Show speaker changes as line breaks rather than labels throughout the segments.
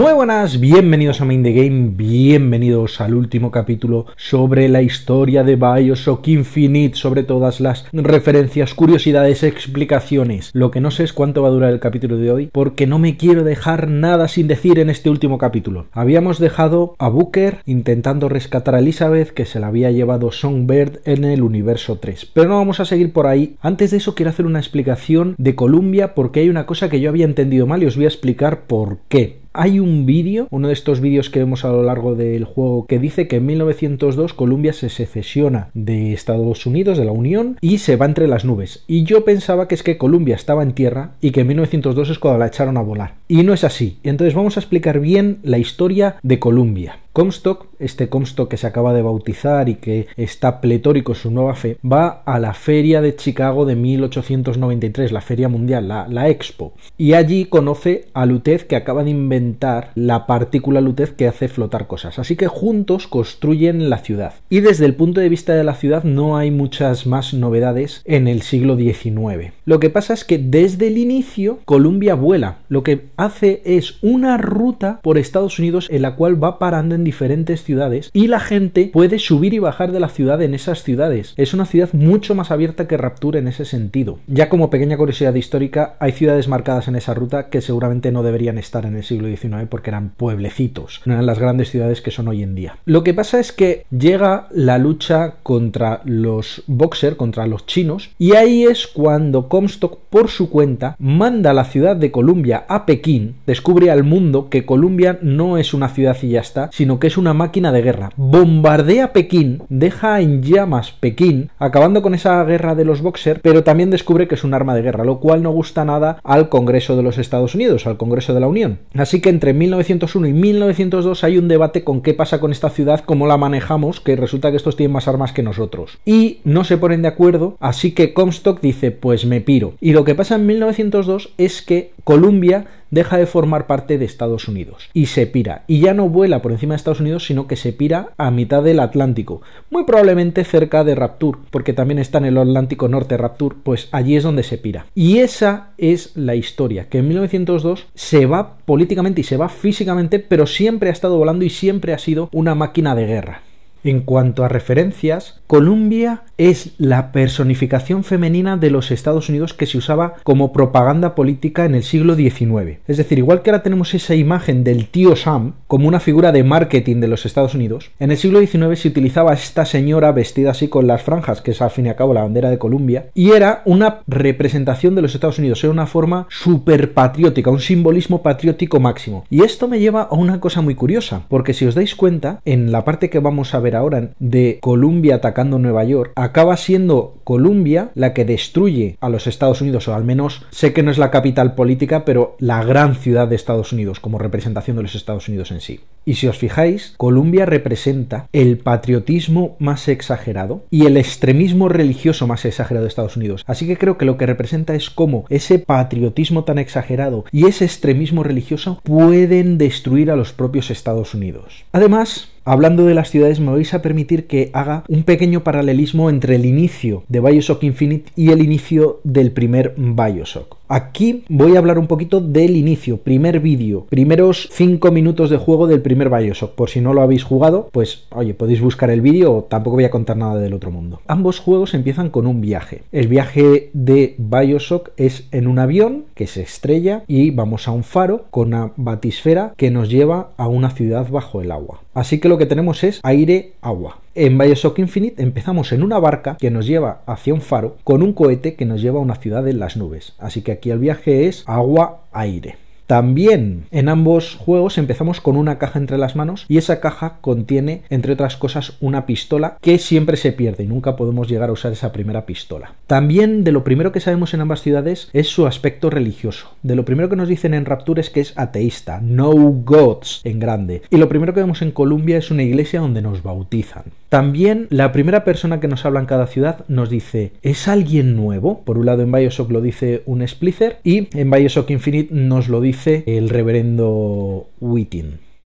Muy buenas, bienvenidos a Main the Game, bienvenidos al último capítulo sobre la historia de BioShock Infinite, sobre todas las referencias, curiosidades, explicaciones. Lo que no sé es cuánto va a durar el capítulo de hoy, porque no me quiero dejar nada sin decir en este último capítulo. Habíamos dejado a Booker intentando rescatar a Elizabeth, que se la había llevado Songbird en el universo 3. Pero no vamos a seguir por ahí. Antes de eso quiero hacer una explicación de Columbia, porque hay una cosa que yo había entendido mal y os voy a explicar por qué. Hay un vídeo, uno de estos vídeos que vemos a lo largo del juego, que dice que en 1902 Columbia se secesiona de Estados Unidos, de la Unión, y se va entre las nubes. Y yo pensaba que es que Columbia estaba en tierra y que en 1902 es cuando la echaron a volar. Y no es así. Entonces vamos a explicar bien la historia de Columbia. Comstock, este Comstock que se acaba de bautizar y que está pletórico en su nueva fe, va a la feria de Chicago de 1893, la feria mundial, la Expo, y allí conoce a Lutez, que acaba de inventar la partícula Lutez que hace flotar cosas. Así que juntos construyen la ciudad. Y desde el punto de vista de la ciudad no hay muchas más novedades en el siglo XIX. Lo que pasa es que desde el inicio Columbia vuela. Lo que hace es una ruta por Estados Unidos en la cual va parando en diferentes ciudades y la gente puede subir y bajar de la ciudad en esas ciudades. Es una ciudad mucho más abierta que Rapture en ese sentido. Ya como pequeña curiosidad histórica, hay ciudades marcadas en esa ruta que seguramente no deberían estar en el siglo XIX porque eran pueblecitos, no eran las grandes ciudades que son hoy en día. Lo que pasa es que llega la lucha contra los Boxer, contra los chinos, y ahí es cuando Comstock por su cuenta manda a la ciudad de Columbia a Pekín, descubre al mundo que Columbia no es una ciudad y ya está, sino que es una máquina de guerra. Bombardea Pekín, deja en llamas Pekín, acabando con esa guerra de los Boxer, pero también descubre que es un arma de guerra, lo cual no gusta nada al Congreso de los Estados Unidos, al Congreso de la Unión. Así que entre 1901 y 1902 hay un debate con qué pasa con esta ciudad, cómo la manejamos, que resulta que estos tienen más armas que nosotros. Y no se ponen de acuerdo, así que Comstock dice, pues me piro. Y lo que pasa en 1902 es que Columbia deja de formar parte de Estados Unidos y se pira, y ya no vuela por encima de Estados Unidos, sino que se pira a mitad del Atlántico, muy probablemente cerca de Rapture, porque también está en el Atlántico Norte Rapture, pues allí es donde se pira. Y esa es la historia, que en 1902 se va políticamente y se va físicamente, pero siempre ha estado volando y siempre ha sido una máquina de guerra. En cuanto a referencias, Columbia es la personificación femenina de los Estados Unidos que se usaba como propaganda política en el siglo XIX. Es decir, igual que ahora tenemos esa imagen del tío Sam como una figura de marketing de los Estados Unidos, en el siglo XIX se utilizaba a esta señora vestida así con las franjas, que es al fin y al cabo la bandera de Columbia, y era una representación de los Estados Unidos, era una forma súper patriótica, un simbolismo patriótico máximo. Y esto me lleva a una cosa muy curiosa, porque si os dais cuenta, en la parte que vamos a ver ahora de Columbia atacando Nueva York, acaba siendo Columbia la que destruye a los Estados Unidos, o al menos sé que no es la capital política, pero la gran ciudad de Estados Unidos como representación de los Estados Unidos en sí. Y si os fijáis, Columbia representa el patriotismo más exagerado y el extremismo religioso más exagerado de Estados Unidos. Así que creo que lo que representa es cómo ese patriotismo tan exagerado y ese extremismo religioso pueden destruir a los propios Estados Unidos. Además, hablando de las ciudades, me vais a permitir que haga un pequeño paralelismo entre el inicio de BioShock Infinite y el inicio del primer BioShock. Aquí voy a hablar un poquito del inicio, primer vídeo, primeros 5 minutos de juego del primer BioShock. Por si no lo habéis jugado, pues oye, podéis buscar el vídeo, o tampoco voy a contar nada del otro mundo. Ambos juegos empiezan con un viaje. El viaje de BioShock es en un avión que se estrella y vamos a un faro con una batisfera que nos lleva a una ciudad bajo el agua. Así que lo que tenemos es aire, agua. En BioShock Infinite empezamos en una barca que nos lleva hacia un faro con un cohete que nos lleva a una ciudad en las nubes. Así que aquí el viaje es agua, aire. También en ambos juegos empezamos con una caja entre las manos y esa caja contiene, entre otras cosas, una pistola que siempre se pierde y nunca podemos llegar a usar esa primera pistola. También de lo primero que sabemos en ambas ciudades es su aspecto religioso. De lo primero que nos dicen en Rapture es que es ateísta, no gods en grande. Y lo primero que vemos en Columbia es una iglesia donde nos bautizan. También la primera persona que nos habla en cada ciudad nos dice, ¿es alguien nuevo? Por un lado en BioShock lo dice un Splicer y en BioShock Infinite nos lo dice el reverendo Whiting.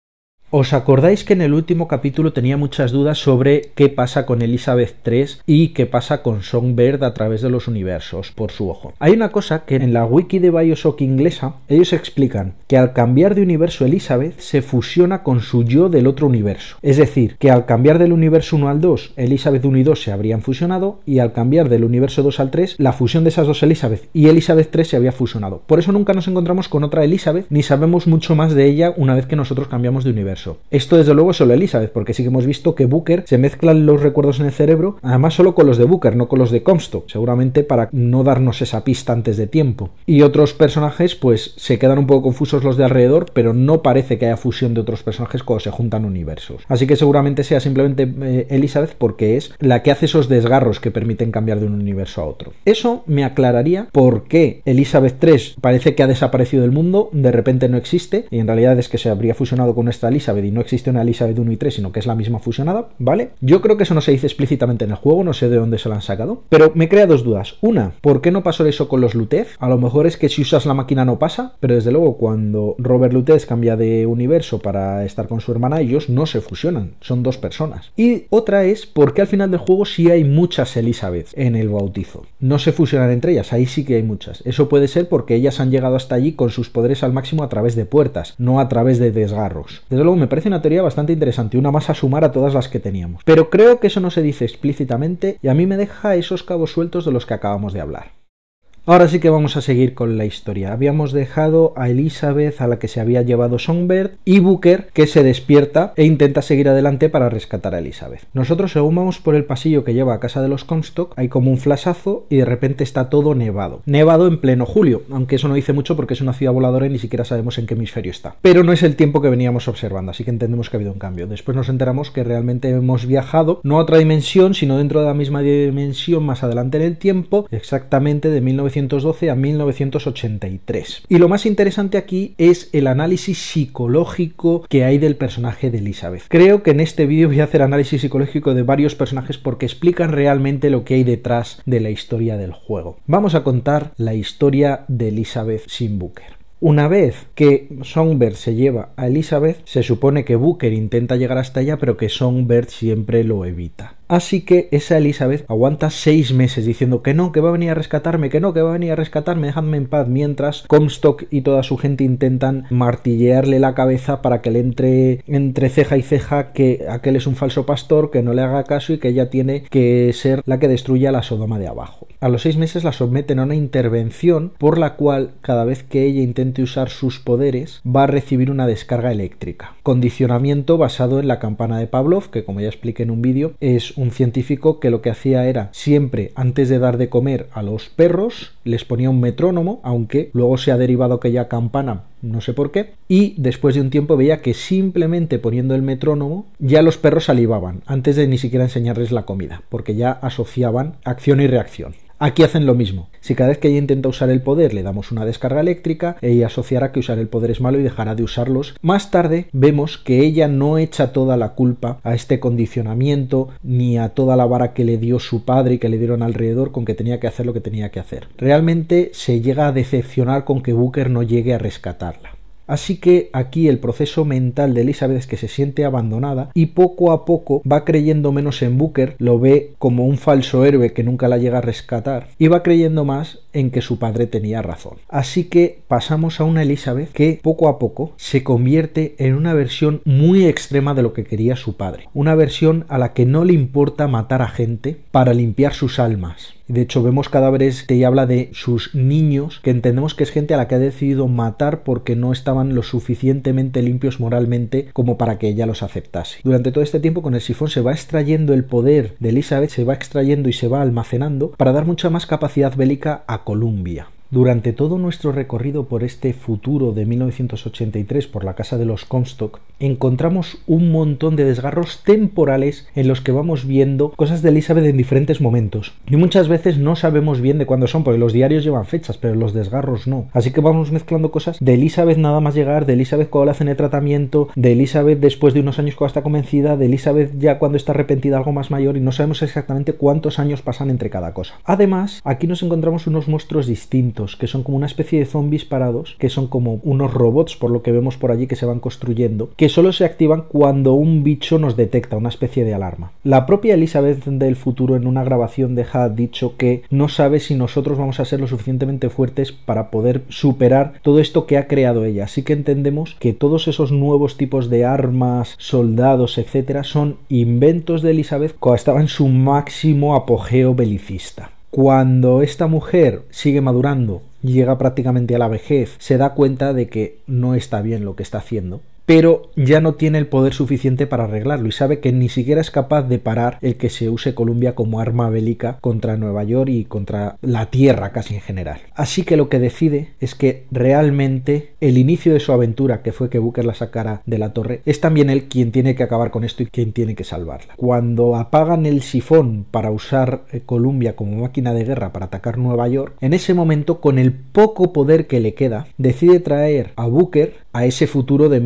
¿Os acordáis que en el último capítulo tenía muchas dudas sobre qué pasa con Elizabeth III y qué pasa con Songbird a través de los universos por su ojo? Hay una cosa que en la wiki de BioShock inglesa ellos explican que al cambiar de universo Elizabeth se fusiona con su yo del otro universo. Es decir, que al cambiar del universo 1 al 2, Elizabeth 1 y 2 se habrían fusionado y al cambiar del universo 2 al 3, la fusión de esas dos Elizabeth y Elizabeth III se había fusionado. Por eso nunca nos encontramos con otra Elizabeth ni sabemos mucho más de ella una vez que nosotros cambiamos de universo. Esto desde luego es solo Elizabeth, porque sí que hemos visto que Booker se mezclan los recuerdos en el cerebro, además solo con los de Booker, no con los de Comstock, seguramente para no darnos esa pista antes de tiempo. Y otros personajes pues se quedan un poco confusos los de alrededor, pero no parece que haya fusión de otros personajes cuando se juntan universos. Así que seguramente sea simplemente Elizabeth porque es la que hace esos desgarros que permiten cambiar de un universo a otro. Eso me aclararía por qué Elizabeth III parece que ha desaparecido del mundo, de repente no existe, y en realidad es que se habría fusionado con nuestra Elizabeth y no existe una Elizabeth 1 y 3, sino que es la misma fusionada, ¿vale? Yo creo que eso no se dice explícitamente en el juego, no sé de dónde se lo han sacado, pero me crea dos dudas. Una, ¿por qué no pasó eso con los Lutez? A lo mejor es que si usas la máquina no pasa, pero desde luego cuando Robert Lutez cambia de universo para estar con su hermana, ellos no se fusionan, son dos personas. Y otra es, ¿por qué al final del juego sí hay muchas Elizabeth en el bautizo? No se fusionan entre ellas, ahí sí que hay muchas. Eso puede ser porque ellas han llegado hasta allí con sus poderes al máximo a través de puertas, no a través de desgarros. Desde luego me parece una teoría bastante interesante, una más a sumar a todas las que teníamos. Pero creo que eso no se dice explícitamente y a mí me deja esos cabos sueltos de los que acabamos de hablar. Ahora sí que vamos a seguir con la historia. Habíamos dejado a Elizabeth, a la que se había llevado Songbird, y Booker, que se despierta e intenta seguir adelante para rescatar a Elizabeth. Nosotros, según vamos por el pasillo que lleva a casa de los Comstock, hay como un flashazo y de repente está todo nevado. Nevado en pleno julio, aunque eso no dice mucho porque es una ciudad voladora y ni siquiera sabemos en qué hemisferio está. Pero no es el tiempo que veníamos observando, así que entendemos que ha habido un cambio. Después nos enteramos que realmente hemos viajado, no a otra dimensión, sino dentro de la misma dimensión más adelante en el tiempo, exactamente de 1912 a 1983. Y lo más interesante aquí es el análisis psicológico que hay del personaje de Elizabeth. Creo que en este vídeo voy a hacer análisis psicológico de varios personajes porque explican realmente lo que hay detrás de la historia del juego. Vamos a contar la historia de Elizabeth sin Booker. Una vez que Songbird se lleva a Elizabeth, se supone que Booker intenta llegar hasta ella, pero que Songbird siempre lo evita. Así que esa Elizabeth aguanta 6 meses diciendo que no, que va a venir a rescatarme, que no, que va a venir a rescatarme, dejadme en paz, mientras Comstock y toda su gente intentan martillearle la cabeza para que le entre ceja y ceja que aquel es un falso pastor, que no le haga caso y que ella tiene que ser la que destruya la Sodoma de abajo. A los 6 meses la someten a una intervención por la cual cada vez que ella intente usar sus poderes va a recibir una descarga eléctrica. Condicionamiento basado en la campana de Pavlov, que como ya expliqué en un vídeo, es un científico que lo que hacía era siempre antes de dar de comer a los perros les ponía un metrónomo, aunque luego se ha derivado aquella campana, no sé por qué, y después de un tiempo veía que simplemente poniendo el metrónomo ya los perros salivaban antes de ni siquiera enseñarles la comida, porque ya asociaban acción y reacción. Aquí hacen lo mismo. Si cada vez que ella intenta usar el poder le damos una descarga eléctrica, ella asociará que usar el poder es malo y dejará de usarlos. Más tarde vemos que ella no echa toda la culpa a este condicionamiento ni a toda la vara que le dio su padre y que le dieron alrededor con que tenía que hacer lo que tenía que hacer. Realmente se llega a decepcionar con que Booker no llegue a rescatarla. Así que aquí el proceso mental de Elizabeth es que se siente abandonada y poco a poco va creyendo menos en Booker, lo ve como un falso héroe que nunca la llega a rescatar y va creyendo más en que su padre tenía razón. Así que pasamos a una Elizabeth que poco a poco se convierte en una versión muy extrema de lo que quería su padre. Una versión a la que no le importa matar a gente para limpiar sus almas. De hecho, vemos cadáveres y habla de sus niños, que entendemos que es gente a la que ha decidido matar porque no estaban lo suficientemente limpios moralmente como para que ella los aceptase. Durante todo este tiempo con el sifón se va extrayendo el poder de Elizabeth, se va extrayendo y se va almacenando para dar mucha más capacidad bélica a Columbia. Durante todo nuestro recorrido por este futuro de 1983 por la casa de los Comstock, encontramos un montón de desgarros temporales en los que vamos viendo cosas de Elizabeth en diferentes momentos. Y muchas veces no sabemos bien de cuándo son, porque los diarios llevan fechas, pero los desgarros no. Así que vamos mezclando cosas de Elizabeth nada más llegar, de Elizabeth cuando le hacen el tratamiento, de Elizabeth después de unos años cuando está convencida, de Elizabeth ya cuando está arrepentida, algo más mayor, y no sabemos exactamente cuántos años pasan entre cada cosa. Además, aquí nos encontramos unos monstruos distintos. estos, que son como una especie de zombies parados, que son como unos robots, por lo que vemos por allí, que se van construyendo, que solo se activan cuando un bicho nos detecta, una especie de alarma. La propia Elizabeth del futuro en una grabación deja dicho que no sabe si nosotros vamos a ser lo suficientemente fuertes para poder superar todo esto que ha creado ella. Así que entendemos que todos esos nuevos tipos de armas, soldados, etcétera, son inventos de Elizabeth cuando estaba en su máximo apogeo belicista. Cuando esta mujer sigue madurando, llega prácticamente a la vejez, se da cuenta de que no está bien lo que está haciendo, pero ya no tiene el poder suficiente para arreglarlo y sabe que ni siquiera es capaz de parar el que se use Columbia como arma bélica contra Nueva York y contra la Tierra casi en general. Así que lo que decide es que realmente el inicio de su aventura, que fue que Booker la sacara de la torre, es también él quien tiene que acabar con esto y quien tiene que salvarla. Cuando apagan el sifón para usar Columbia como máquina de guerra para atacar Nueva York, en ese momento, con el poco poder que le queda, decide traer a Booker a ese futuro de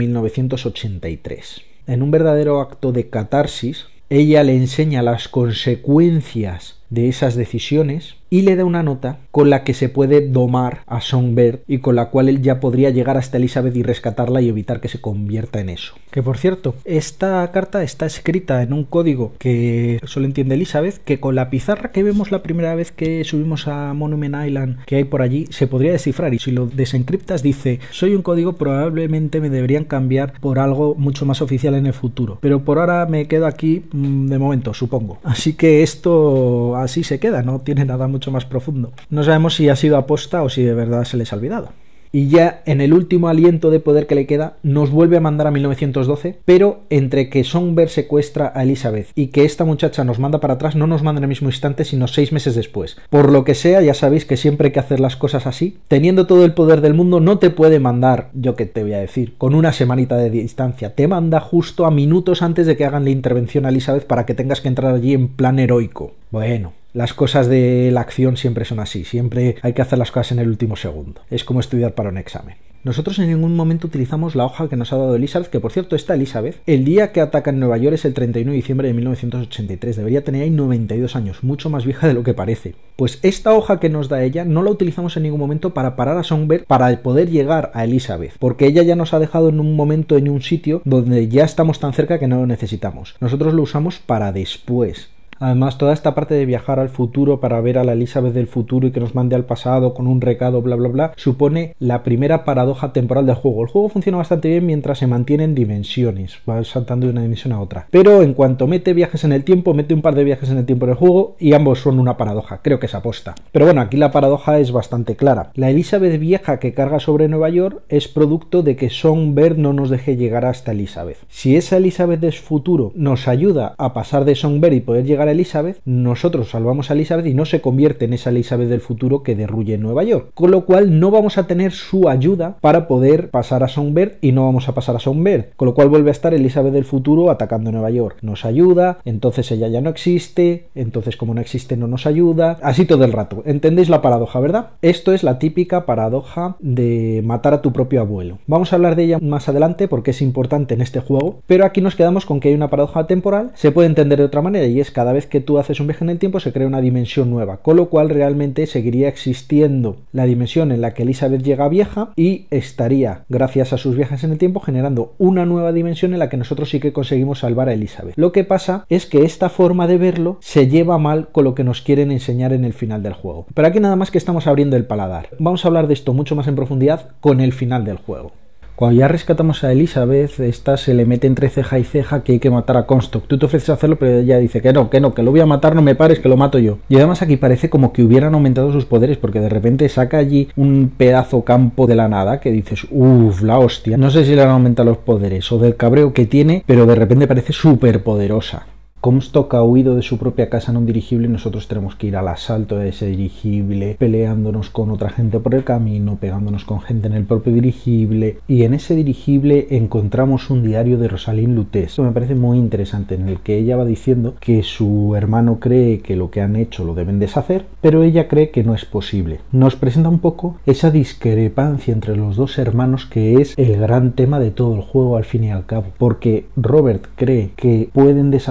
1983. En un verdadero acto de catarsis, ella le enseña las consecuencias de esas decisiones y le da una nota con la que se puede domar a Songbird y con la cual él ya podría llegar hasta Elizabeth y rescatarla y evitar que se convierta en eso. Que por cierto, esta carta está escrita en un código que solo entiende Elizabeth, que con la pizarra que vemos la primera vez que subimos a Monument Island que hay por allí se podría descifrar, y si lo desencriptas dice: soy un código, probablemente me deberían cambiar por algo mucho más oficial en el futuro, pero por ahora me quedo aquí de momento, supongo. Así que esto así se queda, no tiene nada mucho más profundo. No sabemos si ha sido aposta o si de verdad se les ha olvidado. Y ya en el último aliento de poder que le queda, nos vuelve a mandar a 1912, pero entre que Songbird secuestra a Elizabeth y que esta muchacha nos manda para atrás, no nos manda en el mismo instante, sino 6 meses después. Por lo que sea, ya sabéis que siempre hay que hacer las cosas así. Teniendo todo el poder del mundo, no te puede mandar, yo que te voy a decir, con una semanita de distancia. Te manda justo a minutos antes de que hagan la intervención a Elizabeth para que tengas que entrar allí en plan heroico. Bueno, las cosas de la acción siempre son así, siempre hay que hacer las cosas en el último segundo. Es como estudiar para un examen. Nosotros en ningún momento utilizamos la hoja que nos ha dado Elizabeth, que por cierto, esta Elizabeth, el día que ataca en Nueva York es el 31 de diciembre de 1983, debería tener ahí 92 años, mucho más vieja de lo que parece. Pues esta hoja que nos da ella no la utilizamos en ningún momento para parar a Songbird para poder llegar a Elizabeth, porque ella ya nos ha dejado en un momento, en un sitio donde ya estamos tan cerca que no lo necesitamos. Nosotros lo usamos para después. Además, toda esta parte de viajar al futuro para ver a la Elizabeth del futuro y que nos mande al pasado con un recado, bla bla bla, supone la primera paradoja temporal del juego. El juego funciona bastante bien mientras se mantienen dimensiones, va saltando de una dimensión a otra. Pero en cuanto mete viajes en el tiempo, mete un par de viajes en el tiempo en el juego y ambos son una paradoja. Creo que es aposta. Pero bueno, aquí la paradoja es bastante clara. La Elizabeth vieja que carga sobre Nueva York es producto de que Songbird no nos deje llegar hasta Elizabeth. Si esa Elizabeth del futuro nos ayuda a pasar de Songbird y poder llegar a Elizabeth, nosotros salvamos a Elizabeth y no se convierte en esa Elizabeth del futuro que derruye Nueva York, con lo cual no vamos a tener su ayuda para poder pasar a Songbird y no vamos a pasar a Songbird, con lo cual vuelve a estar Elizabeth del futuro atacando Nueva York. Nos ayuda, entonces ella ya no existe, entonces como no existe no nos ayuda, así todo el rato. ¿Entendéis la paradoja, verdad? Esto es la típica paradoja de matar a tu propio abuelo. Vamos a hablar de ella más adelante porque es importante en este juego, pero aquí nos quedamos con que hay una paradoja temporal. Se puede entender de otra manera, y es cada vez que tú haces un viaje en el tiempo se crea una dimensión nueva, con lo cual realmente seguiría existiendo la dimensión en la que Elizabeth llega vieja y estaría, gracias a sus viajes en el tiempo, generando una nueva dimensión en la que nosotros sí que conseguimos salvar a Elizabeth. Lo que pasa es que esta forma de verlo se lleva mal con lo que nos quieren enseñar en el final del juego. Pero aquí nada más que estamos abriendo el paladar. Vamos a hablar de esto mucho más en profundidad con el final del juego. Cuando ya rescatamos a Elizabeth, esta se le mete entre ceja y ceja que hay que matar a Comstock. Tú te ofreces a hacerlo, pero ella dice que no, que lo voy a matar, no me pares, que lo mato yo. Y además aquí parece como que hubieran aumentado sus poderes, porque de repente saca allí un pedazo campo de la nada que dices, uff, la hostia. No sé si le han aumentado los poderes o del cabreo que tiene, pero de repente parece súper poderosa. Comstock ha huido de su propia casa en un dirigible y nosotros tenemos que ir al asalto de ese dirigible, peleándonos con otra gente por el camino, pegándonos con gente en el propio dirigible. Y en ese dirigible encontramos un diario de Rosalind Lutez. Esto me parece muy interesante, en el que ella va diciendo que su hermano cree que lo que han hecho lo deben deshacer, pero ella cree que no es posible. Nos presenta un poco esa discrepancia entre los dos hermanos, que es el gran tema de todo el juego al fin y al cabo, porque Robert cree que pueden deshacer lo que han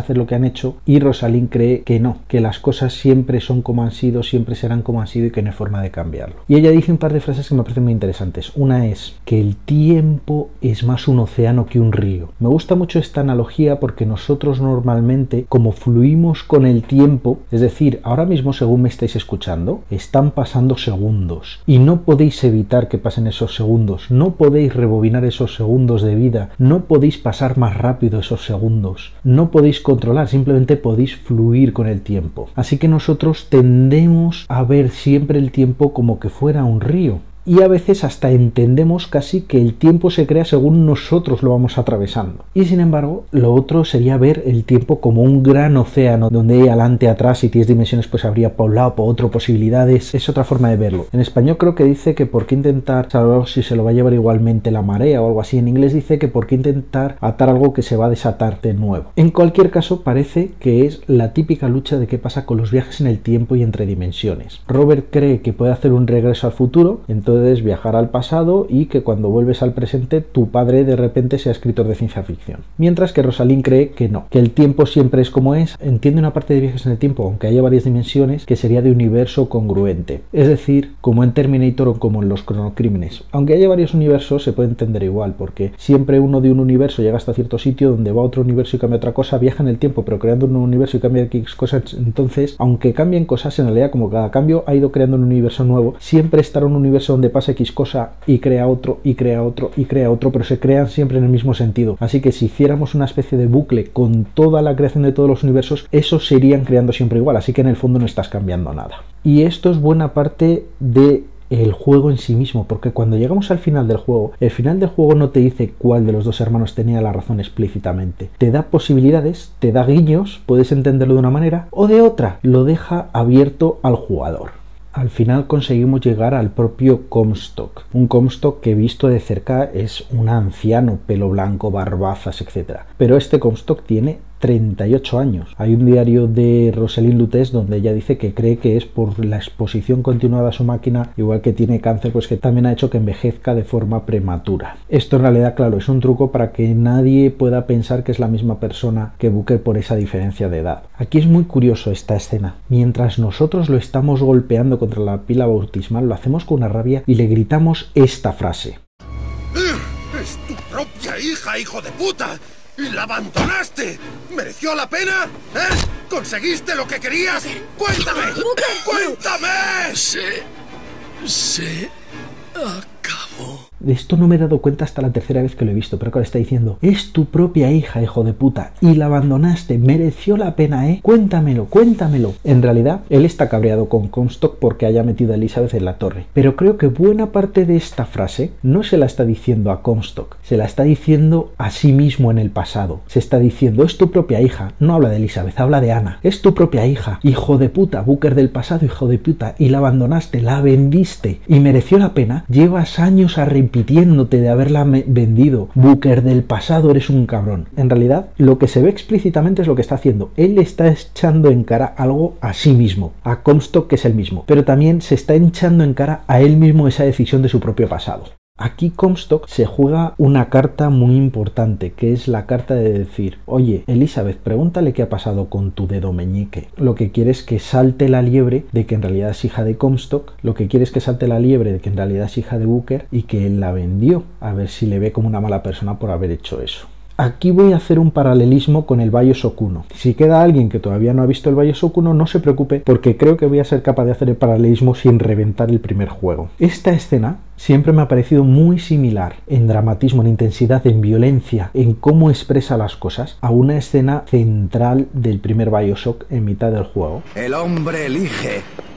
han hecho, y Rosalind cree que no, que las cosas siempre son como han sido, siempre serán como han sido y que no hay forma de cambiarlo. Y ella dice un par de frases que me parecen muy interesantes. Una es que el tiempo es más un océano que un río. Me gusta mucho esta analogía porque nosotros normalmente, como fluimos con el tiempo, es decir, ahora mismo según me estáis escuchando, están pasando segundos y no podéis evitar que pasen esos segundos, no podéis rebobinar esos segundos de vida, no podéis pasar más rápido esos segundos, no podéis controlar, simplemente podéis fluir con el tiempo. Así que nosotros tendemos a ver siempre el tiempo como que fuera un río. Y a veces hasta entendemos casi que el tiempo se crea según nosotros lo vamos atravesando. Y sin embargo, lo otro sería ver el tiempo como un gran océano, donde hay adelante, atrás, si tienes dimensiones pues habría por un lado, por otro, posibilidades. Es otra forma de verlo. En español creo que dice que por qué intentar saber si se lo va a llevar igualmente la marea o algo así. En inglés dice que por qué intentar atar algo que se va a desatar de nuevo. En cualquier caso, parece que es la típica lucha de qué pasa con los viajes en el tiempo y entre dimensiones. Robert cree que puede hacer un regreso al futuro, entonces viajar al pasado y que cuando vuelves al presente tu padre de repente sea escritor de ciencia ficción. Mientras que Rosalind cree que no, que el tiempo siempre es como es. Entiende una parte de viajes en el tiempo, aunque haya varias dimensiones, que sería de universo congruente. Es decir, como en Terminator o como en los cronocrímenes. Aunque haya varios universos se puede entender igual, porque siempre uno de un universo llega hasta cierto sitio donde va a otro universo y cambia otra cosa, viaja en el tiempo pero creando un universo y cambia X cosas. Entonces, aunque cambien cosas, en realidad como cada cambio ha ido creando un universo nuevo, siempre estará un universo donde pasa X cosa y crea otro y crea otro y crea otro, pero se crean siempre en el mismo sentido. Así que si hiciéramos una especie de bucle con toda la creación de todos los universos, esos se irían creando siempre igual, así que en el fondo no estás cambiando nada. Y esto es buena parte de el juego en sí mismo, porque cuando llegamos al final del juego, el final del juego no te dice cuál de los dos hermanos tenía la razón explícitamente. Te da posibilidades, te da guiños, puedes entenderlo de una manera o de otra, lo deja abierto al jugador. Al final conseguimos llegar al propio Comstock. Un Comstock que visto de cerca es un anciano, pelo blanco, barbazas, etc. Pero este Comstock tiene 38 años. Hay un diario de Rosalind Lutece donde ella dice que cree que es por la exposición continuada a su máquina, igual que tiene cáncer, pues que también ha hecho que envejezca de forma prematura. Esto en realidad, claro, es un truco para que nadie pueda pensar que es la misma persona que Booker por esa diferencia de edad. Aquí es muy curioso esta escena. Mientras nosotros lo estamos golpeando contra la pila bautismal, lo hacemos con una rabia y le gritamos esta frase.
¡Es tu propia hija, hijo de puta! ¡Y la abandonaste! ¿Mereció la pena? ¿Eh? ¿Conseguiste lo que querías? ¡Cuéntame! ¡Cuéntame! Se acabó.
De esto no me he dado cuenta hasta la tercera vez que lo he visto, pero claro, está diciendo, es tu propia hija, hijo de puta, y la abandonaste, mereció la pena, cuéntamelo, cuéntamelo. En realidad, él está cabreado con Comstock porque haya metido a Elizabeth en la torre, pero creo que buena parte de esta frase no se la está diciendo a Comstock, se la está diciendo a sí mismo en el pasado. Se está diciendo, es tu propia hija, no habla de Elizabeth, habla de Anna, es tu propia hija, hijo de puta, Booker del pasado, hijo de puta, y la abandonaste, la vendiste, y mereció la pena. Llevas años repitiéndote de haberla vendido. Booker del pasado, eres un cabrón. En realidad, lo que se ve explícitamente es lo que está haciendo. Él está echando en cara algo a sí mismo, a Comstock, que es el mismo, pero también se está echando en cara a él mismo esa decisión de su propio pasado. Aquí Comstock se juega una carta muy importante, que es la carta de decir, oye, Elizabeth, pregúntale qué ha pasado con tu dedo meñique. Lo que quiere es que salte la liebre de que en realidad es hija de Comstock, lo que quiere es que salte la liebre de que en realidad es hija de Booker y que él la vendió, a ver si le ve como una mala persona por haber hecho eso. Aquí voy a hacer un paralelismo con el BioShock 1. Si queda alguien que todavía no ha visto el BioShock 1, no se preocupe, porque creo que voy a ser capaz de hacer el paralelismo sin reventar el primer juego. Esta escena siempre me ha parecido muy similar en dramatismo, en intensidad, en violencia, en cómo expresa las cosas, a una escena central del primer BioShock en mitad del juego.
El hombre elige,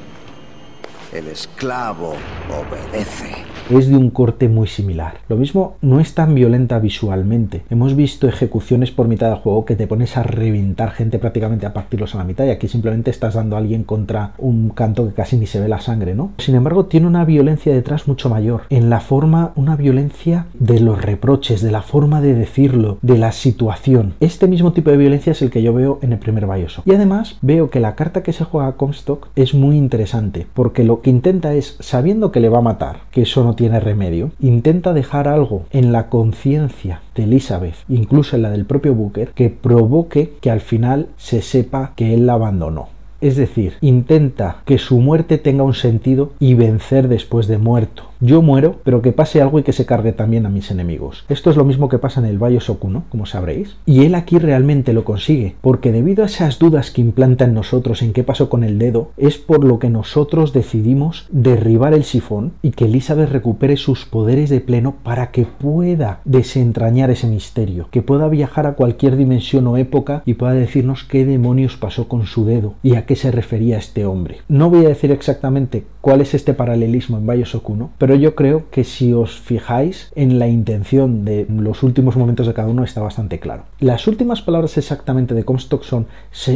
el esclavo obedece.
Es de un corte muy similar. Lo mismo, no es tan violenta visualmente. Hemos visto ejecuciones por mitad del juego que te pones a reventar gente prácticamente a partirlos a la mitad, y aquí simplemente estás dando a alguien contra un canto que casi ni se ve la sangre, ¿no? Sin embargo, tiene una violencia detrás mucho mayor. En la forma, una violencia de los reproches, de la forma de decirlo, de la situación. Este mismo tipo de violencia es el que yo veo en el primer BioShock. Y además, veo que la carta que se juega a Comstock es muy interesante, porque lo que intenta es, sabiendo que le va a matar, que eso no tiene remedio, intenta dejar algo en la conciencia de Elizabeth, incluso en la del propio Booker, que provoque que al final se sepa que él la abandonó. Es decir, intenta que su muerte tenga un sentido y vencer después de muerto. Yo muero, pero que pase algo y que se cargue también a mis enemigos. Esto es lo mismo que pasa en el BioShock 1, como sabréis. Y él aquí realmente lo consigue, porque debido a esas dudas que implanta en nosotros en qué pasó con el dedo, es por lo que nosotros decidimos derribar el sifón y que Elizabeth recupere sus poderes de pleno para que pueda desentrañar ese misterio, que pueda viajar a cualquier dimensión o época y pueda decirnos qué demonios pasó con su dedo y a qué se refería este hombre. No voy a decir exactamente cuál es este paralelismo en BioShock 1, pero yo creo que si os fijáis en la intención de los últimos momentos de cada uno está bastante claro. Las últimas palabras exactamente de Comstock son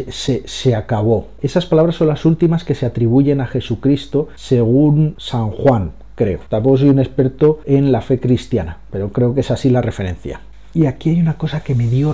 se acabó. Esas palabras son las últimas que se atribuyen a Jesucristo según San Juan, creo. Tampoco soy un experto en la fe cristiana, pero creo que es así la referencia. Y aquí hay una cosa que me dio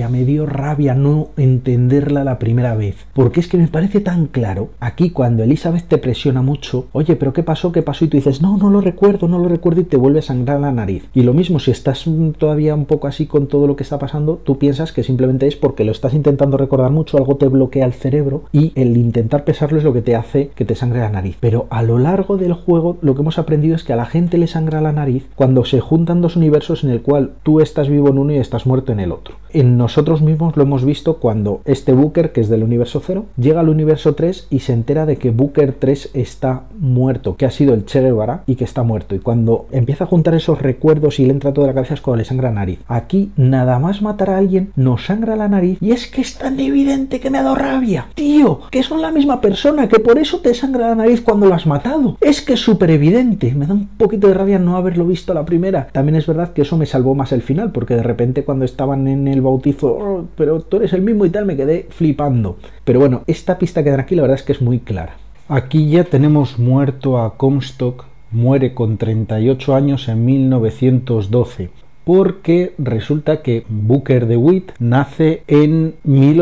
rabia no entenderla la primera vez, porque es que me parece tan claro. Aquí cuando Elizabeth te presiona mucho, oye, pero ¿qué pasó? Y tú dices, no lo recuerdo y te vuelve a sangrar la nariz. Y lo mismo, si estás todavía un poco así con todo lo que está pasando, tú piensas que simplemente es porque lo estás intentando recordar mucho, algo te bloquea el cerebro y el intentar pesarlo es lo que te hace que te sangre la nariz. Pero a lo largo del juego lo que hemos aprendido es que a la gente le sangra la nariz cuando se juntan dos universos en el cual tú estás vivo en uno y estás muerto en el otro. En nosotros mismos lo hemos visto cuando este Booker, que es del universo 0, llega al universo 3 y se entera de que Booker 3 está muerto, que ha sido el Che Guevara y que está muerto. Y cuando empieza a juntar esos recuerdos y le entra toda la cabeza es cuando le sangra la nariz. Aquí, nada más matar a alguien, nos sangra la nariz y es que es tan evidente que me ha dado rabia. Tío, que son la misma persona, que por eso te sangra la nariz cuando lo has matado. Es que es súper evidente. Me da un poquito de rabia no haberlo visto a la primera. También es verdad que eso me salvó más el final, porque de repente cuando estaban en el bautizo, pero tú eres el mismo y tal, me quedé flipando. Pero bueno, esta pista que dan aquí la verdad es que es muy clara. Aquí ya tenemos muerto a Comstock, muere con 38 años en 1912. Porque resulta que Booker DeWitt nace en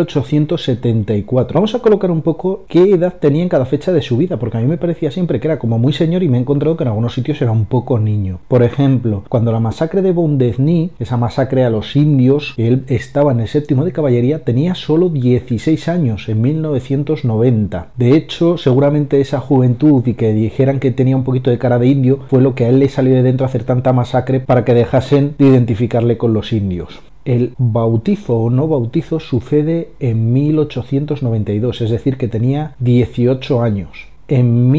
1874. Vamos a colocar un poco qué edad tenía en cada fecha de su vida, porque a mí me parecía siempre que era como muy señor y me he encontrado que en algunos sitios era un poco niño. Por ejemplo, cuando la masacre de Wounded Knee, esa masacre a los indios, él estaba en el 7º de caballería, tenía solo 16 años en 1990. De hecho, seguramente esa juventud y que dijeran que tenía un poquito de cara de indio fue lo que a él le salió de dentro hacer tanta masacre para que dejasen de identificarle con los indios. El bautizo o no bautizo sucede en 1892, es decir, que tenía 18 años. En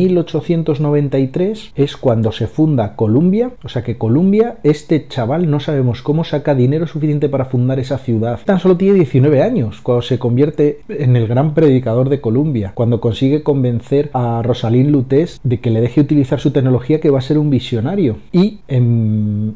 1893 es cuando se funda Columbia, o sea que Columbia, este chaval no sabemos cómo saca dinero suficiente para fundar esa ciudad. Tan solo tiene 19 años, cuando se convierte en el gran predicador de Columbia, cuando consigue convencer a Rosalind Lutez de que le deje utilizar su tecnología, que va a ser un visionario. Y en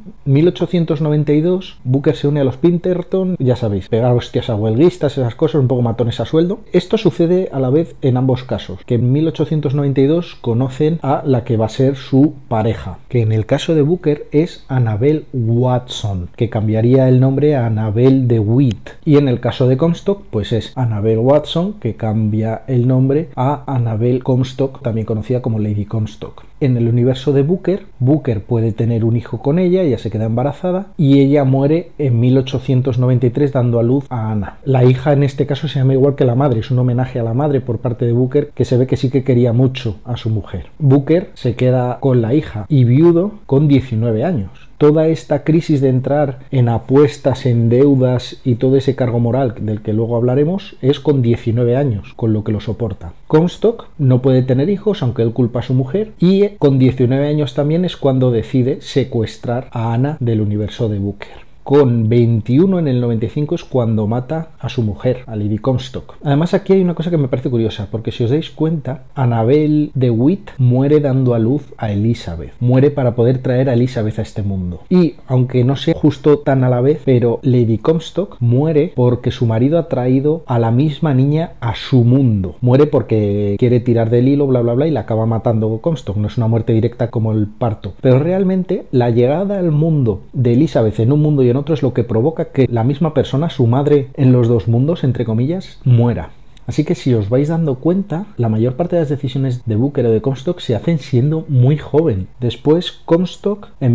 1892 Booker se une a los Pinkerton, ya sabéis, pegar hostias a huelguistas, esas cosas, un poco matones a sueldo. Esto sucede a la vez en ambos casos, que en 1892 conocen a la que va a ser su pareja, que en el caso de Booker es Annabelle Watson, que cambiaría el nombre a Annabelle DeWitt, y en el caso de Comstock pues es Annabelle Watson, que cambia el nombre a Annabelle Comstock, también conocida como Lady Comstock. En el universo de Booker, Booker puede tener un hijo con ella se queda embarazada y ella muere en 1893 dando a luz a Anna. La hija en este caso se llama igual que la madre, es un homenaje a la madre por parte de Booker, que se ve que sí que quería mucho a su mujer. Booker se queda con la hija y viudo con 19 años. Toda esta crisis de entrar en apuestas, en deudas y todo ese cargo moral del que luego hablaremos es con 19 años, con lo que lo soporta. Comstock no puede tener hijos, aunque él culpa a su mujer, y con 19 años también es cuando decide secuestrar a Anna del universo de Booker. Con 21 en el 95 es cuando mata a su mujer, a Lady Comstock. Además aquí hay una cosa que me parece curiosa, porque si os dais cuenta, Annabelle DeWitt muere dando a luz a Elizabeth. Muere para poder traer a Elizabeth a este mundo. Y, aunque no sea justo tan a la vez, pero Lady Comstock muere porque su marido ha traído a la misma niña a su mundo. Muere porque quiere tirar del hilo, bla bla bla, y la acaba matando Comstock. No es una muerte directa como el parto. Pero realmente la llegada al mundo de Elizabeth en un mundo y en otro es lo que provoca que la misma persona, su madre en los dos mundos, entre comillas, muera. Así que si os vais dando cuenta, la mayor parte de las decisiones de Booker o de Comstock se hacen siendo muy joven. Después, Comstock en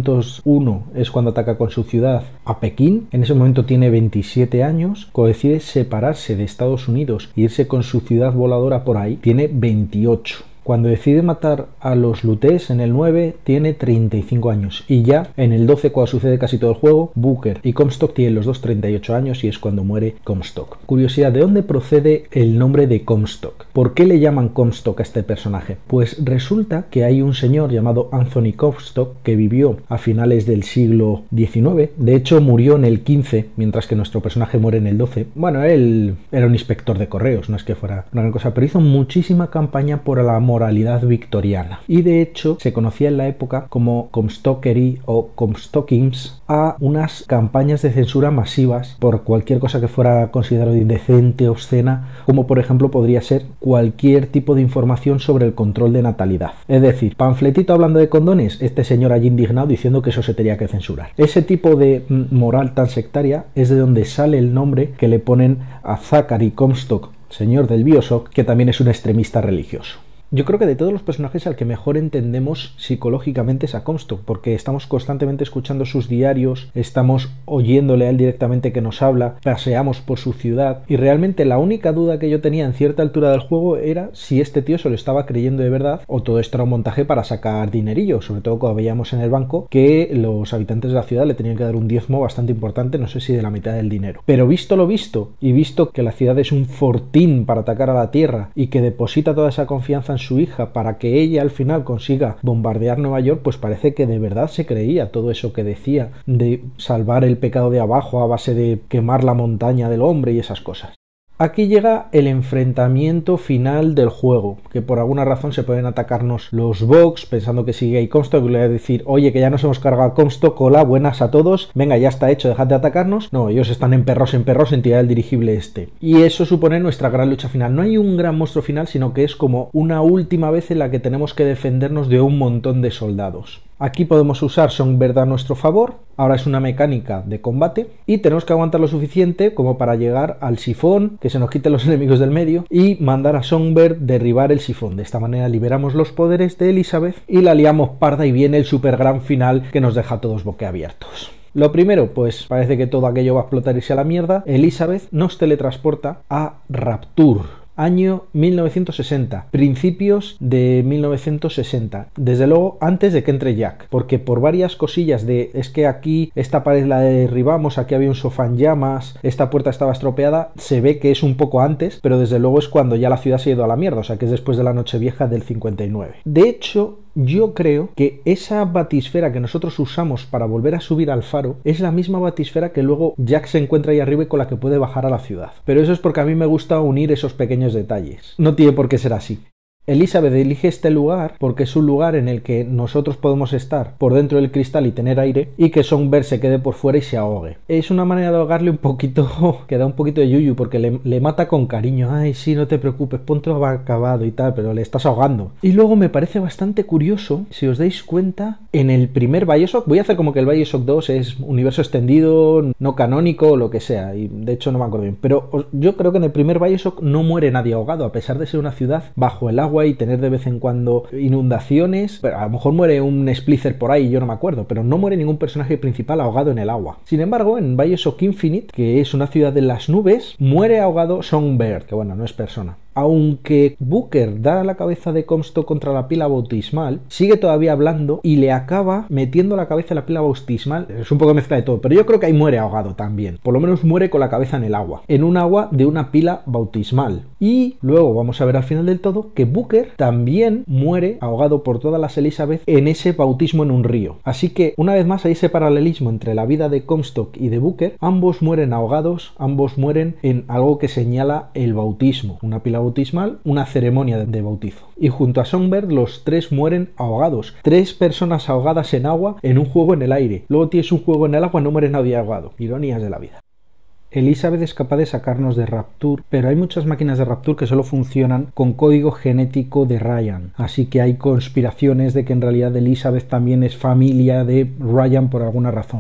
1901 es cuando ataca con su ciudad a Pekín. En ese momento tiene 27 años. Cuando decide separarse de Estados Unidos e irse con su ciudad voladora por ahí, tiene 28. Cuando decide matar a los Lutés en el 9 tiene 35 años y ya en el 12, cuando sucede casi todo el juego, Booker y Comstock tienen los dos 38 años y es cuando muere Comstock. Curiosidad, ¿de dónde procede el nombre de Comstock? ¿Por qué le llaman Comstock a este personaje? Pues resulta que hay un señor llamado Anthony Comstock que vivió a finales del siglo XIX, de hecho murió en el 15, mientras que nuestro personaje muere en el 12. Bueno, él era un inspector de correos, no es que fuera una gran cosa, pero hizo muchísima campaña por la moralidad victoriana y de hecho se conocía en la época como Comstockery o Comstockings a unas campañas de censura masivas por cualquier cosa que fuera considerado indecente, obscena, como por ejemplo podría ser cualquier tipo de información sobre el control de natalidad. Es decir, panfletito hablando de condones, este señor allí indignado diciendo que eso se tenía que censurar. Ese tipo de moral tan sectaria es de donde sale el nombre que le ponen a Zachary Comstock, señor del BioShock, que también es un extremista religioso. Yo creo que de todos los personajes al que mejor entendemos psicológicamente es a Comstock, porque estamos constantemente escuchando sus diarios, estamos oyéndole a él directamente que nos habla, paseamos por su ciudad y realmente la única duda que yo tenía en cierta altura del juego era si este tío se lo estaba creyendo de verdad o todo esto era un montaje para sacar dinerillo, sobre todo cuando veíamos en el banco que los habitantes de la ciudad le tenían que dar un diezmo bastante importante, no sé si de la mitad del dinero. Pero visto lo visto y visto que la ciudad es un fortín para atacar a la tierra y que deposita toda esa confianza en su hija para que ella al final consiga bombardear Nueva York, pues parece que de verdad se creía todo eso que decía de salvar el pecado de abajo a base de quemar la montaña del hombre y esas cosas. Aquí llega el enfrentamiento final del juego, que por alguna razón se pueden atacarnos los Vox, pensando que sigue ahí Comstock, y le voy a decir, oye, que ya nos hemos cargado a Comstock, hola, buenas a todos, venga, ya está hecho, dejad de atacarnos. No, ellos están en perros en tirar el dirigible este. Y eso supone nuestra gran lucha final. No hay un gran monstruo final, sino que es como una última vez en la que tenemos que defendernos de un montón de soldados. Aquí podemos usar Songbird a nuestro favor, ahora es una mecánica de combate y tenemos que aguantar lo suficiente como para llegar al sifón, que se nos quiten los enemigos del medio y mandar a Songbird derribar el sifón. De esta manera liberamos los poderes de Elizabeth y la liamos parda y viene el super gran final que nos deja a todos boquiabiertos. Lo primero, pues parece que todo aquello va a explotar y irse a la mierda. Elizabeth nos teletransporta a Rapture. Año 1960, principios de 1960, desde luego antes de que entre Jack, porque por varias cosillas de es que aquí esta pared la derribamos, aquí había un sofá en llamas, esta puerta estaba estropeada, se ve que es un poco antes, pero desde luego es cuando ya la ciudad se ha ido a la mierda, o sea que es después de la Nochevieja del 59. De hecho, yo creo que esa batisfera que nosotros usamos para volver a subir al faro es la misma batisfera que luego Jack se encuentra ahí arriba y con la que puede bajar a la ciudad. Pero eso es porque a mí me gusta unir esos pequeños detalles. No tiene por qué ser así. Elizabeth elige este lugar porque es un lugar en el que nosotros podemos estar por dentro del cristal y tener aire y que Songbird se quede por fuera y se ahogue. Es una manera de ahogarle un poquito, que da un poquito de yuyu porque le mata con cariño. Ay, sí, no te preocupes, ponte acabado y tal, pero le estás ahogando. Y luego me parece bastante curioso, si os dais cuenta, en el primer BioShock, voy a hacer como que el BioShock 2 es universo extendido, no canónico o lo que sea, y de hecho no me acuerdo bien, pero yo creo que en el primer BioShock no muere nadie ahogado, a pesar de ser una ciudad bajo el agua y tener de vez en cuando inundaciones. Pero a lo mejor muere un Splicer por ahí, yo no me acuerdo, pero no muere ningún personaje principal ahogado en el agua. Sin embargo, en BioShock Infinite, que es una ciudad en las nubes, muere ahogado Songbird, que bueno, no es persona. Aunque Booker da la cabeza de Comstock contra la pila bautismal, sigue todavía hablando y le acaba metiendo la cabeza en la pila bautismal. Es un poco mezcla de todo, pero yo creo que ahí muere ahogado también. Por lo menos muere con la cabeza en el agua, en un agua de una pila bautismal. Y luego vamos a ver al final del todo que Booker también muere ahogado por todas las Elizabeth en ese bautismo en un río. Así que una vez más hay ese paralelismo entre la vida de Comstock y de Booker. Ambos mueren ahogados, ambos mueren en algo que señala el bautismo, una pila bautismal, una ceremonia de bautizo. Y junto a Songbird los tres mueren ahogados. 3 personas ahogadas en agua en un juego en el aire. Luego tienes un juego en el agua, no muere nadie ahogado. Ironías de la vida. Elizabeth es capaz de sacarnos de Rapture, pero hay muchas máquinas de Rapture que solo funcionan con código genético de Ryan, así que hay conspiraciones de que en realidad Elizabeth también es familia de Ryan por alguna razón.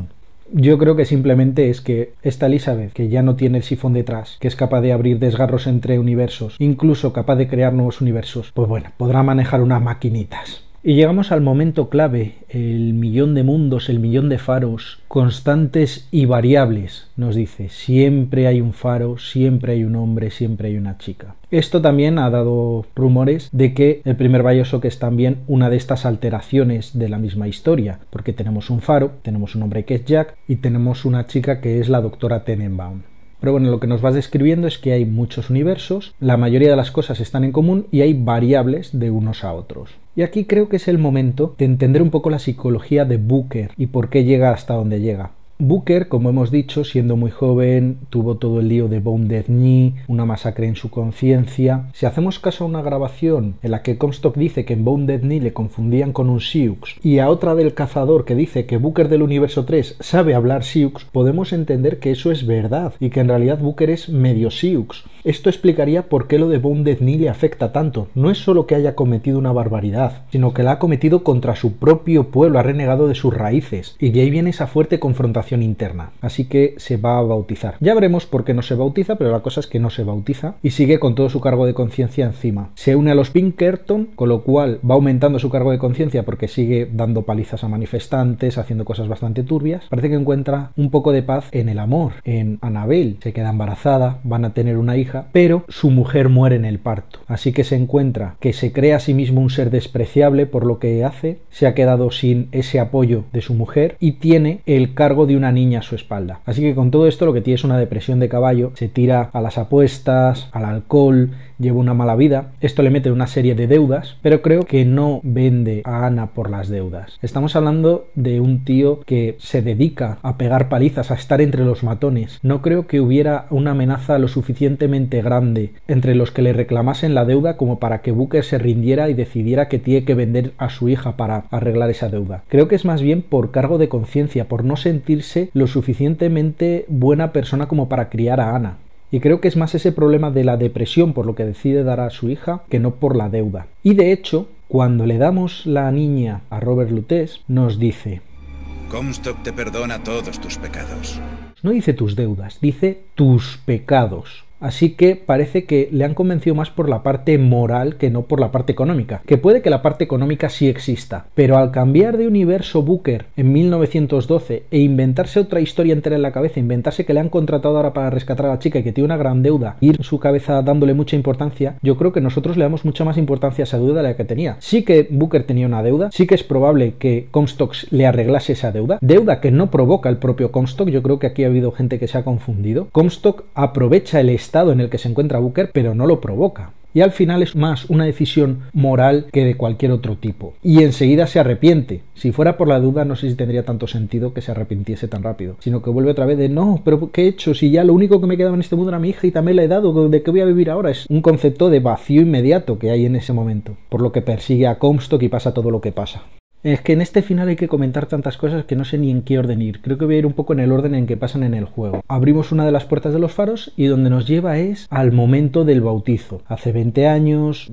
Yo creo que simplemente es que esta Elizabeth, que ya no tiene el sifón detrás, que es capaz de abrir desgarros entre universos, incluso capaz de crear nuevos universos, pues bueno, podrá manejar unas maquinitas. Y llegamos al momento clave, el millón de mundos, el millón de faros, constantes y variables, nos dice. Siempre hay un faro, siempre hay un hombre, siempre hay una chica. Esto también ha dado rumores de que el primer BioShock es también una de estas alteraciones de la misma historia, porque tenemos un faro, tenemos un hombre que es Jack y tenemos una chica que es la doctora Tenenbaum. Pero bueno, lo que nos vas describiendo es que hay muchos universos, la mayoría de las cosas están en común y hay variables de unos a otros. Y aquí creo que es el momento de entender un poco la psicología de Booker y por qué llega hasta donde llega. Booker, como hemos dicho, siendo muy joven, tuvo todo el lío de Wounded Knee, una masacre en su conciencia. Si hacemos caso a una grabación en la que Comstock dice que en Wounded Knee le confundían con un Sioux y a otra del cazador que dice que Booker del universo 3 sabe hablar Sioux, podemos entender que eso es verdad y que en realidad Booker es medio Sioux. Esto explicaría por qué lo de Wounded Knee le afecta tanto. No es solo que haya cometido una barbaridad, sino que la ha cometido contra su propio pueblo, ha renegado de sus raíces y de ahí viene esa fuerte confrontación interna, así que se va a bautizar. Ya veremos por qué no se bautiza, pero la cosa es que no se bautiza y sigue con todo su cargo de conciencia encima. Se une a los Pinkerton, con lo cual va aumentando su cargo de conciencia porque sigue dando palizas a manifestantes, haciendo cosas bastante turbias. Parece que encuentra un poco de paz en el amor, en Annabelle. Se queda embarazada, van a tener una hija, pero su mujer muere en el parto, así que se encuentra que se cree a sí mismo un ser despreciable por lo que hace, se ha quedado sin ese apoyo de su mujer y tiene el cargo de una niña a su espalda. Así que con todo esto lo que tiene es una depresión de caballo, se tira a las apuestas, al alcohol, lleva una mala vida. Esto le mete una serie de deudas, pero creo que no vende a Ana por las deudas. Estamos hablando de un tío que se dedica a pegar palizas, a estar entre los matones. No creo que hubiera una amenaza lo suficientemente grande entre los que le reclamasen la deuda como para que Booker se rindiera y decidiera que tiene que vender a su hija para arreglar esa deuda. Creo que es más bien por cargo de conciencia, por no sentirse lo suficientemente buena persona como para criar a Ana. Y creo que es más ese problema de la depresión por lo que decide dar a su hija que no por la deuda. Y de hecho, cuando le damos la niña a Robert Lutece, nos dice:
Comstock te perdona todos tus pecados.
No dice tus deudas, dice tus pecados. Así que parece que le han convencido más por la parte moral que no por la parte económica. Que puede que la parte económica sí exista, pero al cambiar de universo Booker en 1912 e inventarse otra historia entera en la cabeza, inventarse que le han contratado ahora para rescatar a la chica y que tiene una gran deuda, ir en su cabeza dándole mucha importancia, yo creo que nosotros le damos mucha más importancia a esa deuda de la que tenía. Sí que Booker tenía una deuda, sí que es probable que Comstock le arreglase esa deuda que no provoca el propio Comstock. Yo creo que aquí ha habido gente que se ha confundido. Comstock aprovecha el estado en el que se encuentra Booker, pero no lo provoca. Y al final es más una decisión moral que de cualquier otro tipo. Y enseguida se arrepiente. Si fuera por la duda, no sé si tendría tanto sentido que se arrepintiese tan rápido. Sino que vuelve otra vez de, no, pero ¿qué he hecho? Si ya lo único que me quedaba en este mundo era mi hija y también la he dado, ¿de qué voy a vivir ahora? Es un concepto de vacío inmediato que hay en ese momento. Por lo que persigue a Comstock y pasa todo lo que pasa. Es que en este final hay que comentar tantas cosas que no sé ni en qué orden ir. Creo que voy a ir un poco en el orden en que pasan en el juego. Abrimos una de las puertas de los faros y donde nos lleva es al momento del bautizo. Hace 20 años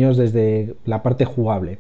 desde la parte jugable.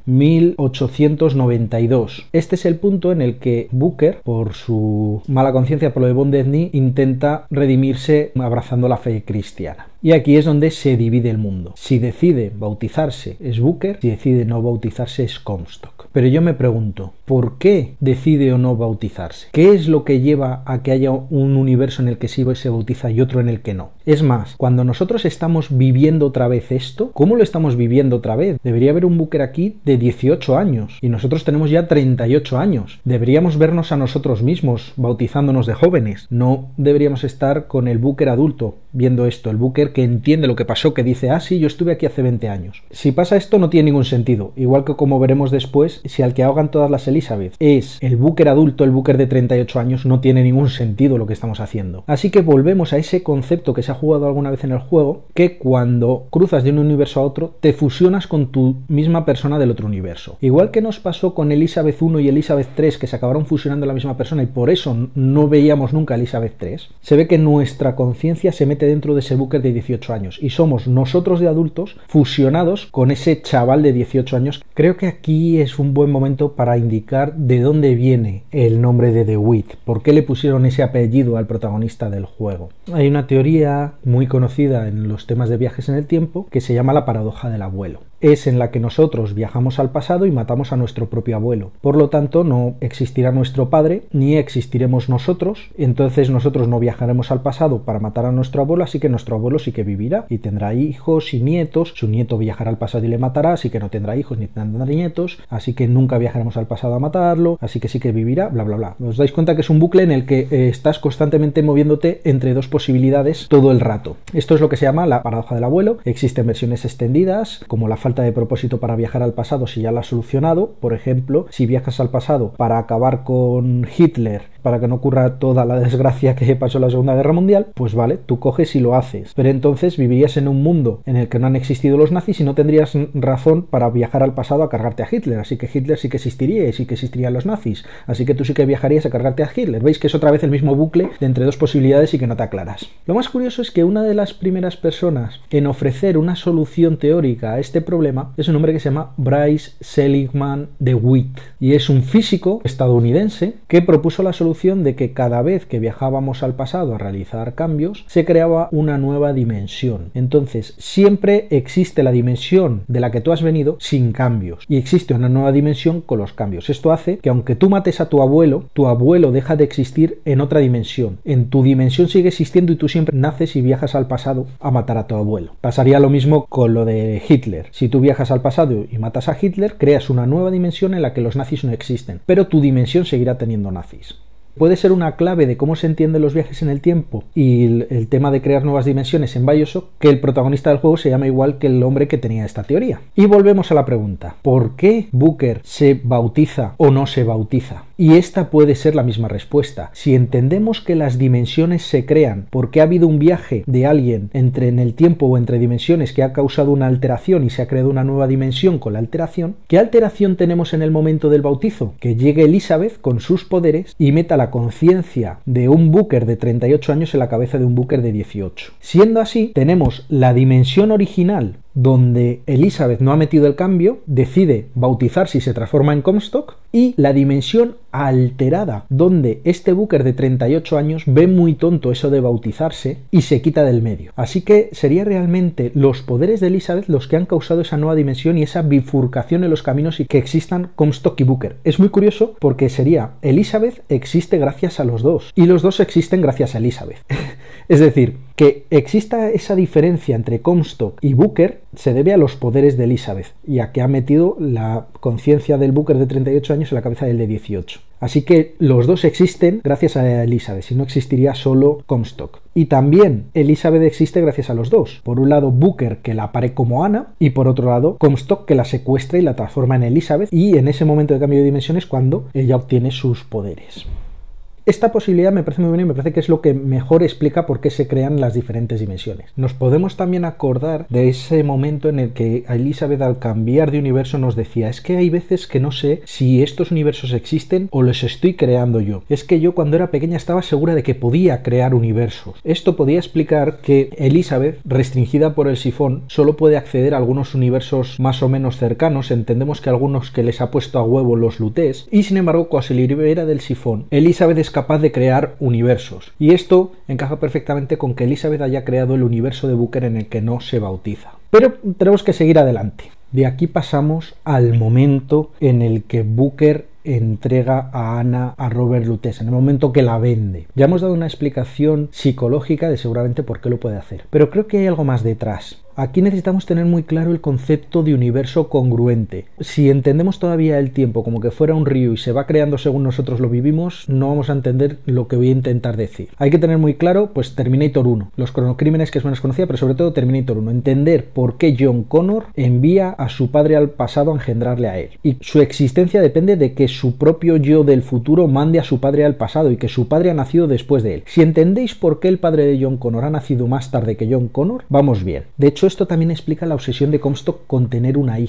1892. Este es el punto en el que Booker, por su mala conciencia por lo de Wounded Knee, intenta redimirse abrazando la fe cristiana. Y aquí es donde se divide el mundo. Si decide bautizarse es Booker, si decide no bautizarse es Comstock. Pero yo me pregunto, ¿por qué decide o no bautizarse? ¿Qué es lo que lleva a que haya un universo en el que sí se bautiza y otro en el que no? Es más, cuando nosotros estamos viviendo otra vez esto, ¿cómo lo estamos viviendo otra vez? Debería haber un Booker aquí de 18 años y nosotros tenemos ya 38 años. Deberíamos vernos a nosotros mismos bautizándonos de jóvenes. No deberíamos estar con el Booker adulto viendo esto, el Booker que entiende lo que pasó, que dice, ah, sí, yo estuve aquí hace 20 años. Si pasa esto no tiene ningún sentido, igual que como veremos después, si al que ahogan todas las Elizabeth es el Booker adulto, el Booker de 38 años, no tiene ningún sentido lo que estamos haciendo. Así que volvemos a ese concepto que se ha jugado alguna vez en el juego, que cuando cruzas de un universo a otro, te fusionas con tu misma persona del otro universo. Igual que nos pasó con Elizabeth 1 y Elizabeth 3, que se acabaron fusionando en la misma persona y por eso no veíamos nunca a Elizabeth 3, se ve que nuestra conciencia se mete dentro de ese Booker de 18 años y somos nosotros de adultos fusionados con ese chaval de 18 años. Creo que aquí es un buen momento para indicar de dónde viene el nombre de DeWitt, por qué le pusieron ese apellido al protagonista del juego. Hay una teoría muy conocida en los temas de viajes en el tiempo que se llama la paradoja del abuelo. Es en la que nosotros viajamos al pasado y matamos a nuestro propio abuelo. Por lo tanto, no existirá nuestro padre ni existiremos nosotros. Entonces nosotros no viajaremos al pasado para matar a nuestro abuelo, así que nuestro abuelo sí que vivirá y tendrá hijos y nietos. Su nieto viajará al pasado y le matará, así que no tendrá hijos ni tendrá nietos. Así que nunca viajaremos al pasado a matarlo, así que sí que vivirá, bla bla bla. ¿Os dais cuenta que es un bucle en el que estás constantemente moviéndote entre dos posibilidades todo el rato? Esto es lo que se llama la paradoja del abuelo. Existen versiones extendidas, como la falta de propósito para viajar al pasado si ya lo has solucionado. Por ejemplo, si viajas al pasado para acabar con Hitler, para que no ocurra toda la desgracia que pasó en la Segunda Guerra Mundial, pues vale, tú coges y lo haces. Pero entonces vivirías en un mundo en el que no han existido los nazis y no tendrías razón para viajar al pasado a cargarte a Hitler. Así que Hitler sí que existiría y sí que existirían los nazis. Así que tú sí que viajarías a cargarte a Hitler. ¿Veis que es otra vez el mismo bucle de entre dos posibilidades y que no te aclaras? Lo más curioso es que una de las primeras personas en ofrecer una solución teórica a este problema es un hombre que se llama Bryce Seligman DeWitt, y es un físico estadounidense que propuso la solución de que cada vez que viajábamos al pasado a realizar cambios se creaba una nueva dimensión. Entonces siempre existe la dimensión de la que tú has venido sin cambios y existe una nueva dimensión con los cambios. Esto hace que aunque tú mates a tu abuelo deja de existir en otra dimensión. En tu dimensión sigue existiendo y tú siempre naces y viajas al pasado a matar a tu abuelo. Pasaría lo mismo con lo de Hitler. Si tú viajas al pasado y matas a Hitler, creas una nueva dimensión en la que los nazis no existen, pero tu dimensión seguirá teniendo nazis. Puede ser una clave de cómo se entienden los viajes en el tiempo y el tema de crear nuevas dimensiones en BioShock que el protagonista del juego se llama igual que el hombre que tenía esta teoría. Y volvemos a la pregunta: ¿por qué Booker se bautiza o no se bautiza? Y esta puede ser la misma respuesta. Si entendemos que las dimensiones se crean porque ha habido un viaje de alguien en el tiempo o entre dimensiones que ha causado una alteración y se ha creado una nueva dimensión con la alteración, ¿qué alteración tenemos en el momento del bautizo? Que llegue Elizabeth con sus poderes y meta la conciencia de un Booker de 38 años en la cabeza de un Booker de 18. Siendo así, tenemos la dimensión original donde Elizabeth no ha metido el cambio, decide bautizarse y se transforma en Comstock, y la dimensión alterada donde este Booker de 38 años ve muy tonto eso de bautizarse y se quita del medio. Así que sería realmente los poderes de Elizabeth los que han causado esa nueva dimensión y esa bifurcación en los caminos y que existan Comstock y Booker. Es muy curioso porque sería Elizabeth existe gracias a los dos y los dos existen gracias a Elizabeth. Es decir, que exista esa diferencia entre Comstock y Booker se debe a los poderes de Elizabeth y a que ha metido la conciencia del Booker de 38 años en la cabeza del de 18. Así que los dos existen gracias a Elizabeth, si no existiría solo Comstock. Y también Elizabeth existe gracias a los dos. Por un lado Booker, que la pare como Ana, y por otro lado Comstock, que la secuestra y la transforma en Elizabeth, y en ese momento de cambio de dimensiones cuando ella obtiene sus poderes. Esta posibilidad me parece muy buena y me parece que es lo que mejor explica por qué se crean las diferentes dimensiones. Nos podemos también acordar de ese momento en el que Elizabeth, al cambiar de universo, nos decía: es que hay veces que no sé si estos universos existen o los estoy creando yo. Es que yo cuando era pequeña estaba segura de que podía crear universos. Esto podía explicar que Elizabeth, restringida por el sifón, solo puede acceder a algunos universos más o menos cercanos. Entendemos que algunos que les ha puesto a huevo los lutés, y sin embargo cuando se libera del sifón, Elizabeth es capaz de crear universos, y esto encaja perfectamente con que Elizabeth haya creado el universo de Booker en el que no se bautiza. Pero tenemos que seguir adelante. De aquí pasamos al momento en el que Booker entrega a Ana a Robert Lutece, en el momento que la vende. Ya hemos dado una explicación psicológica de seguramente por qué lo puede hacer, pero creo que hay algo más detrás. Aquí necesitamos tener muy claro el concepto de universo congruente. Si entendemos todavía el tiempo como que fuera un río y se va creando según nosotros lo vivimos, no vamos a entender lo que voy a intentar decir. Hay que tener muy claro, pues, Terminator 1, los cronocrímenes, que es menos conocida, pero sobre todo Terminator 1. Entender por qué John Connor envía a su padre al pasado a engendrarle a él. Y su existencia depende de que su propio yo del futuro mande a su padre al pasado y que su padre ha nacido después de él. Si entendéis por qué el padre de John Connor ha nacido más tarde que John Connor, vamos bien. De hecho, esto también explica la obsesión de Comstock con tener una hija.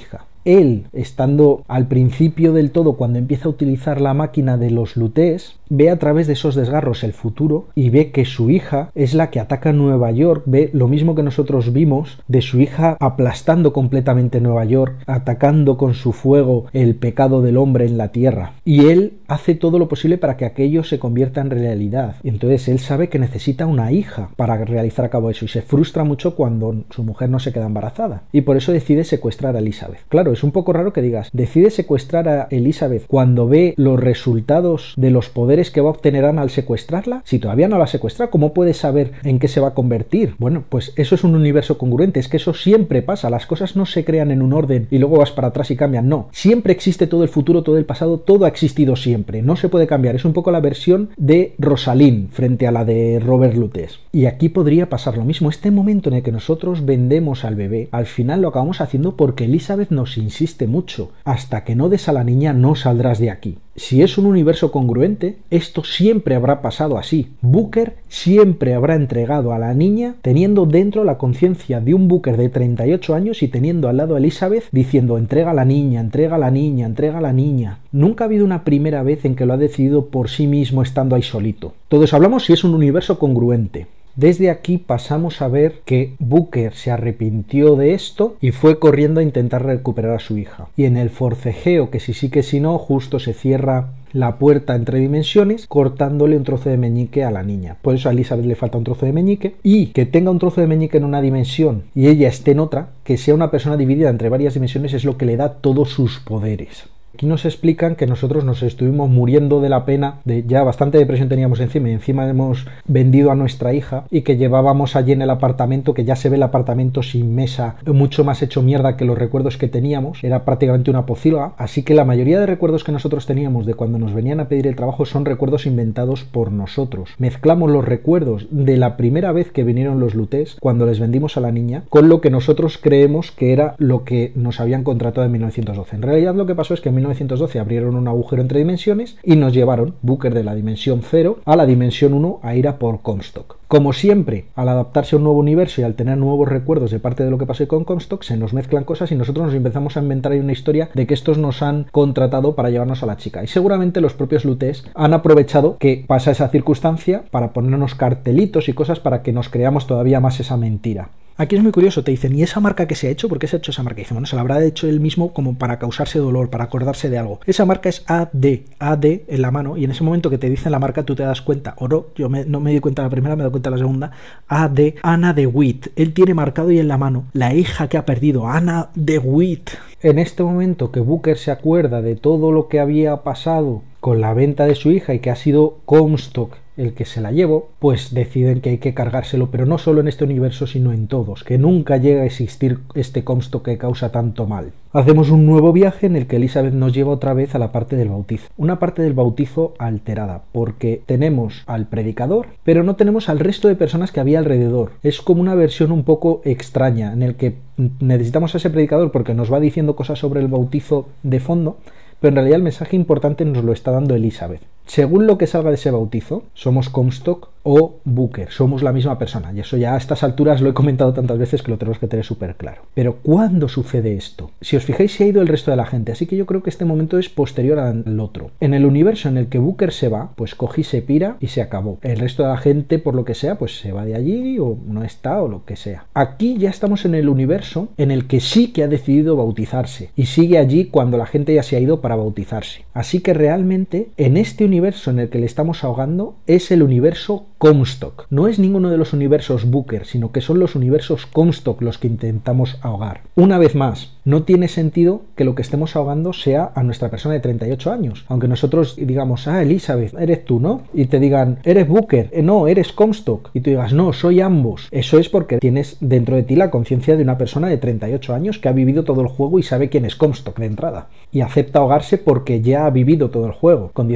él, estando al principio del todo, cuando empieza a utilizar la máquina de los lutés, ve a través de esos desgarros el futuro y ve que su hija es la que ataca Nueva York, ve lo mismo que nosotros vimos de su hija aplastando completamente Nueva York, atacando con su fuego el pecado del hombre en la tierra. Y él hace todo lo posible para que aquello se convierta en realidad. Y entonces él sabe que necesita una hija para realizar a cabo eso y se frustra mucho cuando su mujer no se queda embarazada. Y por eso decide secuestrar a Elizabeth. Claro, es un poco raro que digas, decide secuestrar a Elizabeth cuando ve los resultados de los poderes que va a obtener Ana al secuestrarla. Si todavía no la ha secuestrado, ¿cómo puedes saber en qué se va a convertir? Bueno, pues eso es un universo congruente, es que eso siempre pasa, las cosas no se crean en un orden y luego vas para atrás y cambian, no, siempre existe todo el futuro, todo el pasado, todo ha existido siempre, no se puede cambiar, es un poco la versión de Rosalind frente a la de Robert Lutés. Y aquí podría pasar lo mismo, este momento en el que nosotros vendemos al bebé, al final lo acabamos haciendo porque Elizabeth nos insiste mucho, hasta que no des a la niña no saldrás de aquí. Si es un universo congruente, esto siempre habrá pasado así. Booker siempre habrá entregado a la niña teniendo dentro la conciencia de un Booker de 38 años y teniendo al lado a Elizabeth diciendo entrega a la niña, entrega a la niña, entrega a la niña. Nunca ha habido una primera vez en que lo ha decidido por sí mismo estando ahí solito. Todos hablamos si es un universo congruente. Desde aquí pasamos a ver que Booker se arrepintió de esto y fue corriendo a intentar recuperar a su hija. Y en el forcejeo, que si sí que si no, justo se cierra la puerta entre dimensiones, cortándole un trozo de meñique a la niña. Por eso a Elizabeth le falta un trozo de meñique, y que tenga un trozo de meñique en una dimensión y ella esté en otra, que sea una persona dividida entre varias dimensiones, es lo que le da todos sus poderes. Aquí nos explican que nosotros nos estuvimos muriendo de la pena, de ya bastante depresión teníamos encima y encima hemos vendido a nuestra hija y que llevábamos allí en el apartamento, que ya se ve el apartamento sin mesa, mucho más hecho mierda que los recuerdos que teníamos, era prácticamente una pocilga, así que la mayoría de recuerdos que nosotros teníamos de cuando nos venían a pedir el trabajo son recuerdos inventados por nosotros. Mezclamos los recuerdos de la primera vez que vinieron los lutés, cuando les vendimos a la niña, con lo que nosotros creemos que era lo que nos habían contratado en 1912. En realidad lo que pasó es que en 1912 abrieron un agujero entre dimensiones y nos llevaron, Booker de la dimensión 0 a la dimensión 1 a ir a por Comstock. Como siempre, al adaptarse a un nuevo universo y al tener nuevos recuerdos de parte de lo que pasó con Comstock, se nos mezclan cosas y nosotros nos empezamos a inventar ahí una historia de que estos nos han contratado para llevarnos a la chica. Y seguramente los propios lutés han aprovechado que pasa esa circunstancia para ponernos cartelitos y cosas para que nos creamos todavía más esa mentira. Aquí es muy curioso, te dicen, ¿y esa marca que se ha hecho? ¿Por qué se ha hecho esa marca? Y dicen, bueno, se la habrá hecho él mismo como para causarse dolor, para acordarse de algo. Esa marca es AD en la mano, y en ese momento que te dicen la marca tú te das cuenta, o no, yo no me di cuenta la primera, me doy cuenta la segunda, AD, Anna DeWitt. Él tiene marcado ahí en la mano la hija que ha perdido, Anna DeWitt. En este momento que Booker se acuerda de todo lo que había pasado con la venta de su hija y que ha sido Comstock el que se la llevó, pues deciden que hay que cargárselo, pero no solo en este universo, sino en todos, que nunca llega a existir este Comstock que causa tanto mal. Hacemos un nuevo viaje en el que Elizabeth nos lleva otra vez a la parte del bautizo. Una parte del bautizo alterada, porque tenemos al predicador, pero no tenemos al resto de personas que había alrededor. Es como una versión un poco extraña, en el que necesitamos a ese predicador porque nos va diciendo cosas sobre el bautizo de fondo, pero en realidad el mensaje importante nos lo está dando Elizabeth. Según lo que salga de ese bautizo, somos Comstock o Booker, somos la misma persona, y eso ya a estas alturas lo he comentado tantas veces que lo tenemos que tener súper claro. Pero ¿cuándo sucede esto? Si os fijáis, se ha ido el resto de la gente, así que yo creo que este momento es posterior al otro. En el universo en el que Booker se va, pues cogí, se pira y se acabó. El resto de la gente, por lo que sea, pues se va de allí o no está o lo que sea. Aquí ya estamos en el universo en el que sí que ha decidido bautizarse y sigue allí cuando la gente ya se ha ido para bautizarse. Así que realmente en este universo en el que le estamos ahogando es el universo Comstock. No es ninguno de los universos Booker, sino que son los universos Comstock los que intentamos ahogar. Una vez más, no tiene sentido que lo que estemos ahogando sea a nuestra persona de 38 años. Aunque nosotros digamos, Elizabeth, eres tú, ¿no? Y te digan, eres Booker, no, eres Comstock. Y tú digas, no, soy ambos. Eso es porque tienes dentro de ti la conciencia de una persona de 38 años que ha vivido todo el juego y sabe quién es Comstock de entrada. Y acepta ahogarse porque ya ha vivido todo el juego. Con 18 años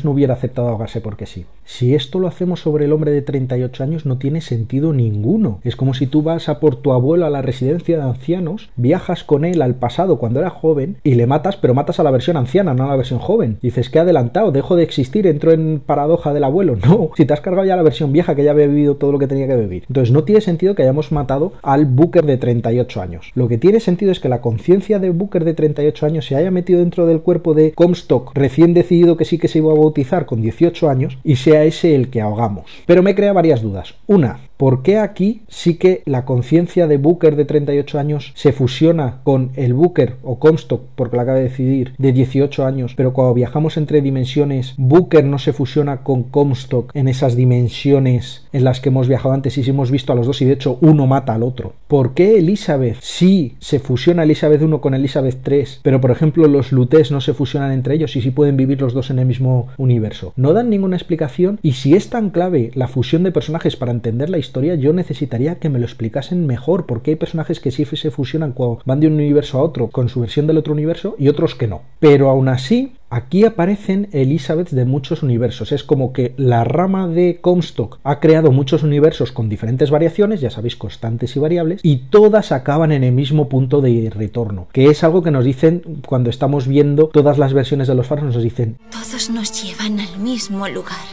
años no hubiera aceptado ahogarse porque sí. Si esto lo hacemos sobre el hombre de 38 años no tiene sentido ninguno. Es como si tú vas a por tu abuelo a la residencia de ancianos, viajas con él al pasado cuando era joven y le matas, pero matas a la versión anciana, no a la versión joven. Dices que he adelantado, dejo de existir, entro en paradoja del abuelo. No, si te has cargado ya la versión vieja que ya había vivido todo lo que tenía que vivir. Entonces no tiene sentido que hayamos matado al Booker de 38 años. Lo que tiene sentido es que la conciencia de Booker de 38 años se haya metido dentro del cuerpo de Comstock, recién decidido que sí que se iba a bautizar con 18 años, y sea ese el que ahogamos. Pero me crea varias dudas. Una, ¿por qué aquí sí que la conciencia de Booker de 38 años se fusiona con el Booker o Comstock, porque lo acaba de decidir, de 18 años, pero cuando viajamos entre dimensiones, Booker no se fusiona con Comstock en esas dimensiones en las que hemos viajado antes y sí hemos visto a los dos y de hecho uno mata al otro? ¿Por qué Elizabeth sí se fusiona Elizabeth 1 con Elizabeth 3, pero por ejemplo los Lutes no se fusionan entre ellos y sí pueden vivir los dos en el mismo universo? No dan ninguna explicación, y si es tan clave la fusión de personajes para entender la historia, yo necesitaría que me lo explicasen mejor, porque hay personajes que sí se fusionan cuando van de un universo a otro con su versión del otro universo y otros que no. Pero aún así, aquí aparecen Elizabeth de muchos universos. Es como que la rama de Comstock ha creado muchos universos con diferentes variaciones, ya sabéis, constantes y variables, y todas acaban en el mismo punto de retorno, que es algo que nos dicen cuando estamos viendo todas las versiones de los faros, nos dicen:
todos nos llevan al mismo lugar,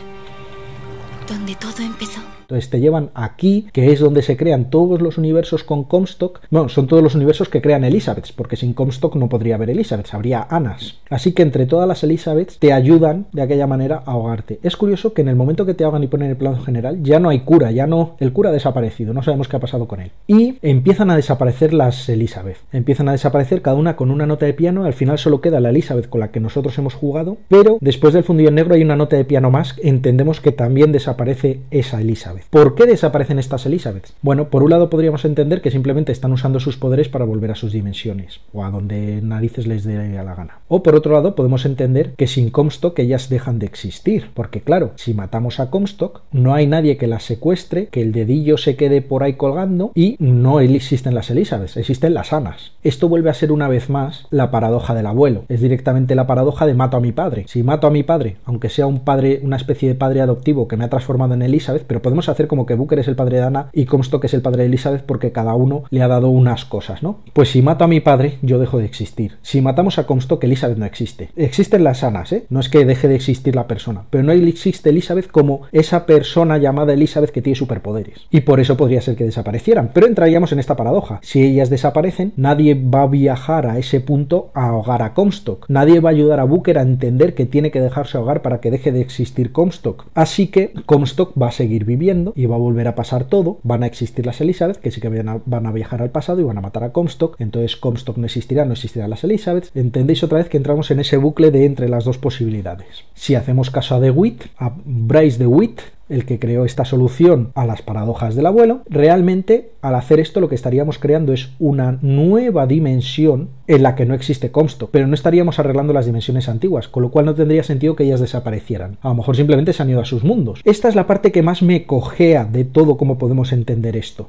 donde todo empezó.
Entonces te llevan aquí, que es donde se crean todos los universos con Comstock. Bueno, son todos los universos que crean Elizabeths, porque sin Comstock no podría haber Elizabeths, habría Annas. Así que entre todas las Elizabeths te ayudan de aquella manera a ahogarte. Es curioso que en el momento que te ahogan y ponen el plano general, ya no hay cura, el cura ha desaparecido, no sabemos qué ha pasado con él. Y empiezan a desaparecer las Elizabeth. Empiezan a desaparecer cada una con una nota de piano, al final solo queda la Elizabeth con la que nosotros hemos jugado, pero después del fundido en negro hay una nota de piano más, entendemos que también desaparece esa Elizabeth. ¿Por qué desaparecen estas Elizabeths? Bueno, por un lado podríamos entender que simplemente están usando sus poderes para volver a sus dimensiones, o a donde narices les dé a la gana. O por otro lado podemos entender que sin Comstock ellas dejan de existir, porque claro, si matamos a Comstock, no hay nadie que las secuestre, que el dedillo se quede por ahí colgando, y no existen las Elizabeths, existen las Annas. Esto vuelve a ser una vez más la paradoja del abuelo. Es directamente la paradoja de mato a mi padre. Si mato a mi padre, aunque sea un padre, una especie de padre adoptivo que me ha transformado en Elizabeth, pero podemos hacer como que Booker es el padre de Anna y Comstock es el padre de Elizabeth porque cada uno le ha dado unas cosas, ¿no? Pues si mato a mi padre, yo dejo de existir. Si matamos a Comstock, Elizabeth no existe. Existen las Annas, ¿eh? No es que deje de existir la persona, pero no existe Elizabeth como esa persona llamada Elizabeth que tiene superpoderes. Y por eso podría ser que desaparecieran. Pero entraríamos en esta paradoja. Si ellas desaparecen, nadie va a viajar a ese punto a ahogar a Comstock. Nadie va a ayudar a Booker a entender que tiene que dejarse ahogar para que deje de existir Comstock. Así que Comstock va a seguir viviendo y va a volver a pasar todo. Van a existir las Elizabeth, que sí que van a viajar al pasado y van a matar a Comstock. Entonces Comstock no existirán las Elizabeth. Entendéis otra vez que entramos en ese bucle de entre las dos posibilidades. Si hacemos caso a DeWitt, a Bryce DeWitt, el que creó esta solución a las paradojas del abuelo, realmente al hacer esto lo que estaríamos creando es una nueva dimensión en la que no existe Comstock, pero no estaríamos arreglando las dimensiones antiguas, con lo cual no tendría sentido que ellas desaparecieran. A lo mejor simplemente se han ido a sus mundos. Esta es la parte que más me cojea de todo cómo podemos entender esto.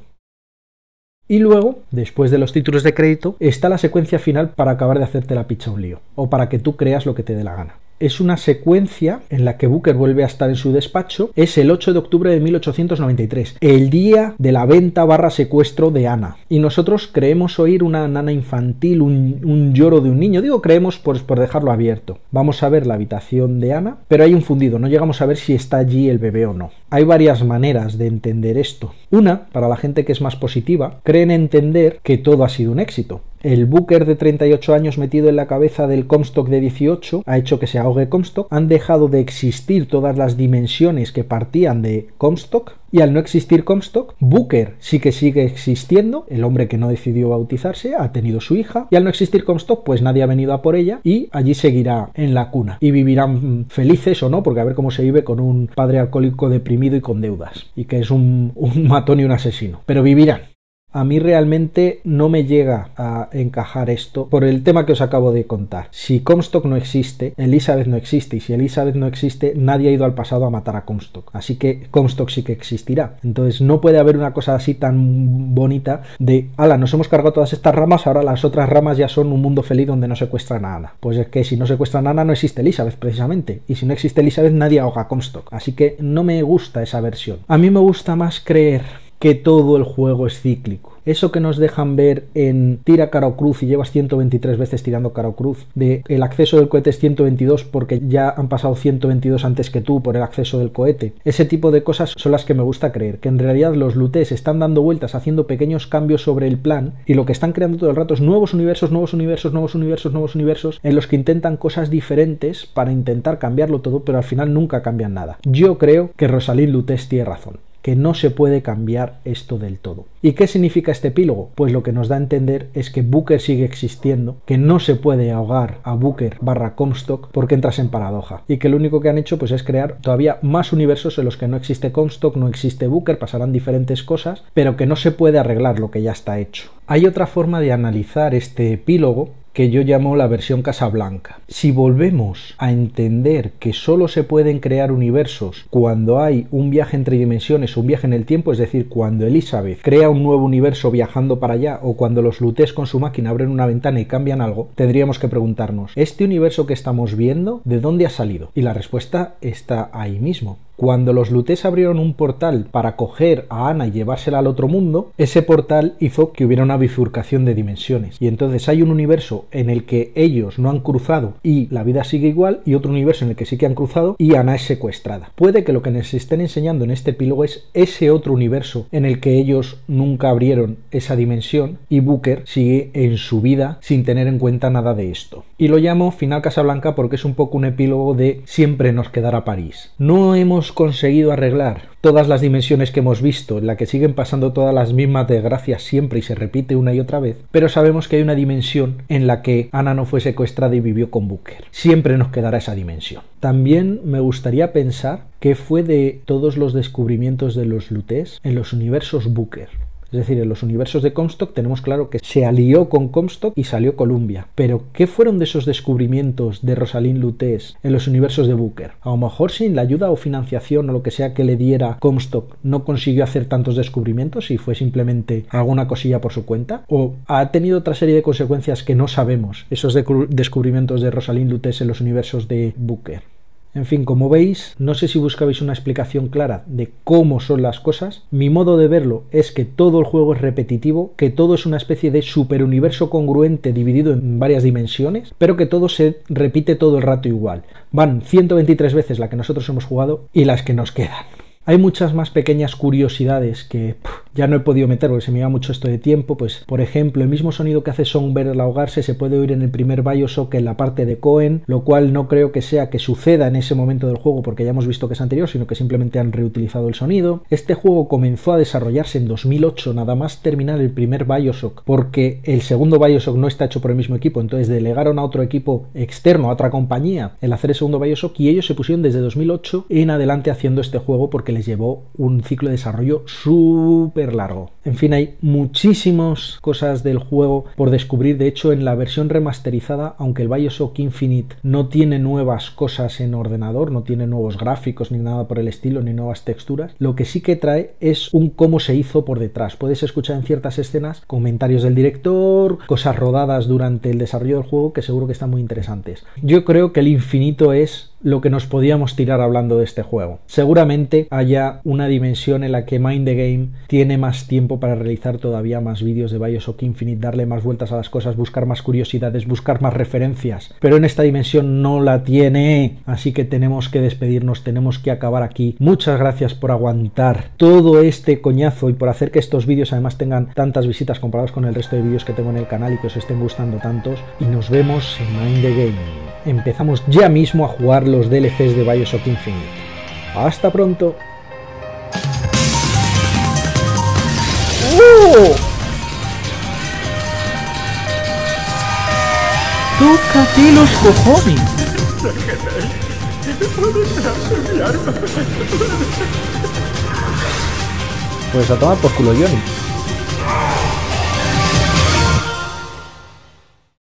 Y luego, después de los títulos de crédito, está la secuencia final para acabar de hacerte la picha un lío, o para que tú creas lo que te dé la gana. Es una secuencia en la que Booker vuelve a estar en su despacho. Es el 8 de octubre de 1893, el día de la venta / secuestro de Anna. Y nosotros creemos oír una nana infantil, un lloro de un niño. Digo creemos por dejarlo abierto. Vamos a ver la habitación de Anna, pero hay un fundido. No llegamos a ver si está allí el bebé o no. Hay varias maneras de entender esto. Una, para la gente que es más positiva, creen entender que todo ha sido un éxito. El Booker de 38 años metido en la cabeza del Comstock de 18 ha hecho que se ahogue Comstock. Han dejado de existir todas las dimensiones que partían de Comstock. Y al no existir Comstock, Booker sí que sigue existiendo. El hombre que no decidió bautizarse ha tenido su hija. Y al no existir Comstock, pues nadie ha venido a por ella. Y allí seguirá en la cuna. Y vivirán felices o no, porque a ver cómo se vive con un padre alcohólico deprimido y con deudas. Y que es un matón y un asesino. Pero vivirán. A mí realmente no me llega a encajar esto por el tema que os acabo de contar. Si Comstock no existe, Elizabeth no existe, y si Elizabeth no existe, nadie ha ido al pasado a matar a Comstock. Así que Comstock sí que existirá. Entonces no puede haber una cosa así tan bonita de, ala, nos hemos cargado todas estas ramas, ahora las otras ramas ya son un mundo feliz donde no secuestran a Anna. Pues es que si no secuestran a Anna no existe Elizabeth precisamente, y si no existe Elizabeth nadie ahoga a Comstock. Así que no me gusta esa versión. A mí me gusta más creer que todo el juego es cíclico. Eso que nos dejan ver en tira cara o cruz y llevas 123 veces tirando cara o cruz, de el acceso del cohete es 122 porque ya han pasado 122 antes que tú por el acceso del cohete. Ese tipo de cosas son las que me gusta creer, que en realidad los lootes están dando vueltas, haciendo pequeños cambios sobre el plan, y lo que están creando todo el rato es nuevos universos, nuevos universos, nuevos universos, nuevos universos, en los que intentan cosas diferentes para intentar cambiarlo todo, pero al final nunca cambian nada. Yo creo que Rosalind Lutece tiene razón, que no se puede cambiar esto del todo. ¿Y qué significa este epílogo? Pues lo que nos da a entender es que Booker sigue existiendo, que no se puede ahogar a Booker / Comstock porque entras en paradoja, y que lo único que han hecho pues es crear todavía más universos en los que no existe Comstock, no existe Booker, pasarán diferentes cosas, pero que no se puede arreglar lo que ya está hecho. Hay otra forma de analizar este epílogo que yo llamo la versión Casablanca. Si volvemos a entender que solo se pueden crear universos cuando hay un viaje entre dimensiones o un viaje en el tiempo, es decir, cuando Elizabeth crea un nuevo universo viajando para allá, o cuando los Lutece con su máquina abren una ventana y cambian algo, tendríamos que preguntarnos, ¿este universo que estamos viendo, de dónde ha salido? Y la respuesta está ahí mismo. Cuando los Lutece abrieron un portal para coger a Anna y llevársela al otro mundo, ese portal hizo que hubiera una bifurcación de dimensiones. Y entonces hay un universo en el que ellos no han cruzado y la vida sigue igual, y otro universo en el que sí que han cruzado y Anna es secuestrada. Puede que lo que nos estén enseñando en este epílogo es ese otro universo en el que ellos nunca abrieron esa dimensión y Booker sigue en su vida sin tener en cuenta nada de esto. Y lo llamo Final Casablanca porque es un poco un epílogo de siempre nos quedará París. No hemos conseguido arreglar todas las dimensiones que hemos visto, en la que siguen pasando todas las mismas desgracias siempre y se repite una y otra vez, pero sabemos que hay una dimensión en la que Anna no fue secuestrada y vivió con Booker. Siempre nos quedará esa dimensión. También me gustaría pensar qué fue de todos los descubrimientos de los Lutece en los universos Booker. Es decir, en los universos de Comstock tenemos claro que se alió con Comstock y salió Columbia. Pero, ¿qué fueron de esos descubrimientos de Rosalind Lutece en los universos de Booker? A lo mejor sin la ayuda o financiación o lo que sea que le diera Comstock no consiguió hacer tantos descubrimientos y fue simplemente alguna cosilla por su cuenta. ¿O ha tenido otra serie de consecuencias que no sabemos esos descubrimientos de Rosalind Lutece en los universos de Booker? En fin, como veis, no sé si buscabais una explicación clara de cómo son las cosas. Mi modo de verlo es que todo el juego es repetitivo, que todo es una especie de superuniverso congruente dividido en varias dimensiones, pero que todo se repite todo el rato igual. Van 123 veces la que nosotros hemos jugado y las que nos quedan. Hay muchas más pequeñas curiosidades que ya no he podido meter porque se me iba mucho esto de tiempo. Pues, por ejemplo, el mismo sonido que hace Songbird al ahogarse se puede oír en el primer Bioshock en la parte de Cohen, lo cual no creo que sea que suceda en ese momento del juego porque ya hemos visto que es anterior, sino que simplemente han reutilizado el sonido. Este juego comenzó a desarrollarse en 2008, nada más terminar el primer Bioshock, porque el segundo Bioshock no está hecho por el mismo equipo, entonces delegaron a otro equipo externo, a otra compañía, el hacer el segundo Bioshock, y ellos se pusieron desde 2008 en adelante haciendo este juego porque les llevó un ciclo de desarrollo súper largo. En fin, hay muchísimas cosas del juego por descubrir. De hecho, en la versión remasterizada, aunque el Bioshock Infinite no tiene nuevas cosas en ordenador, no tiene nuevos gráficos ni nada por el estilo, ni nuevas texturas, lo que sí que trae es un cómo se hizo por detrás. Puedes escuchar en ciertas escenas comentarios del director, cosas rodadas durante el desarrollo del juego que seguro que están muy interesantes. Yo creo que el infinito es lo que nos podíamos tirar hablando de este juego. Seguramente haya una dimensión en la que Mind the Game tiene más tiempo para realizar todavía más vídeos de Bioshock Infinite, darle más vueltas a las cosas, buscar más curiosidades, buscar más referencias, pero en esta dimensión no la tiene, así que tenemos que despedirnos, tenemos que acabar aquí. Muchas gracias por aguantar todo este coñazo y por hacer que estos vídeos además tengan tantas visitas comparados con el resto de vídeos que tengo en el canal y que os estén gustando tantos, y nos vemos en Mind the Game. Empezamos ya mismo a jugar los DLCs de Bioshock Infinite. ¡Hasta pronto! ¡Oh! ¡Tócate los cojones! Pues a tomar por culo, Johnny.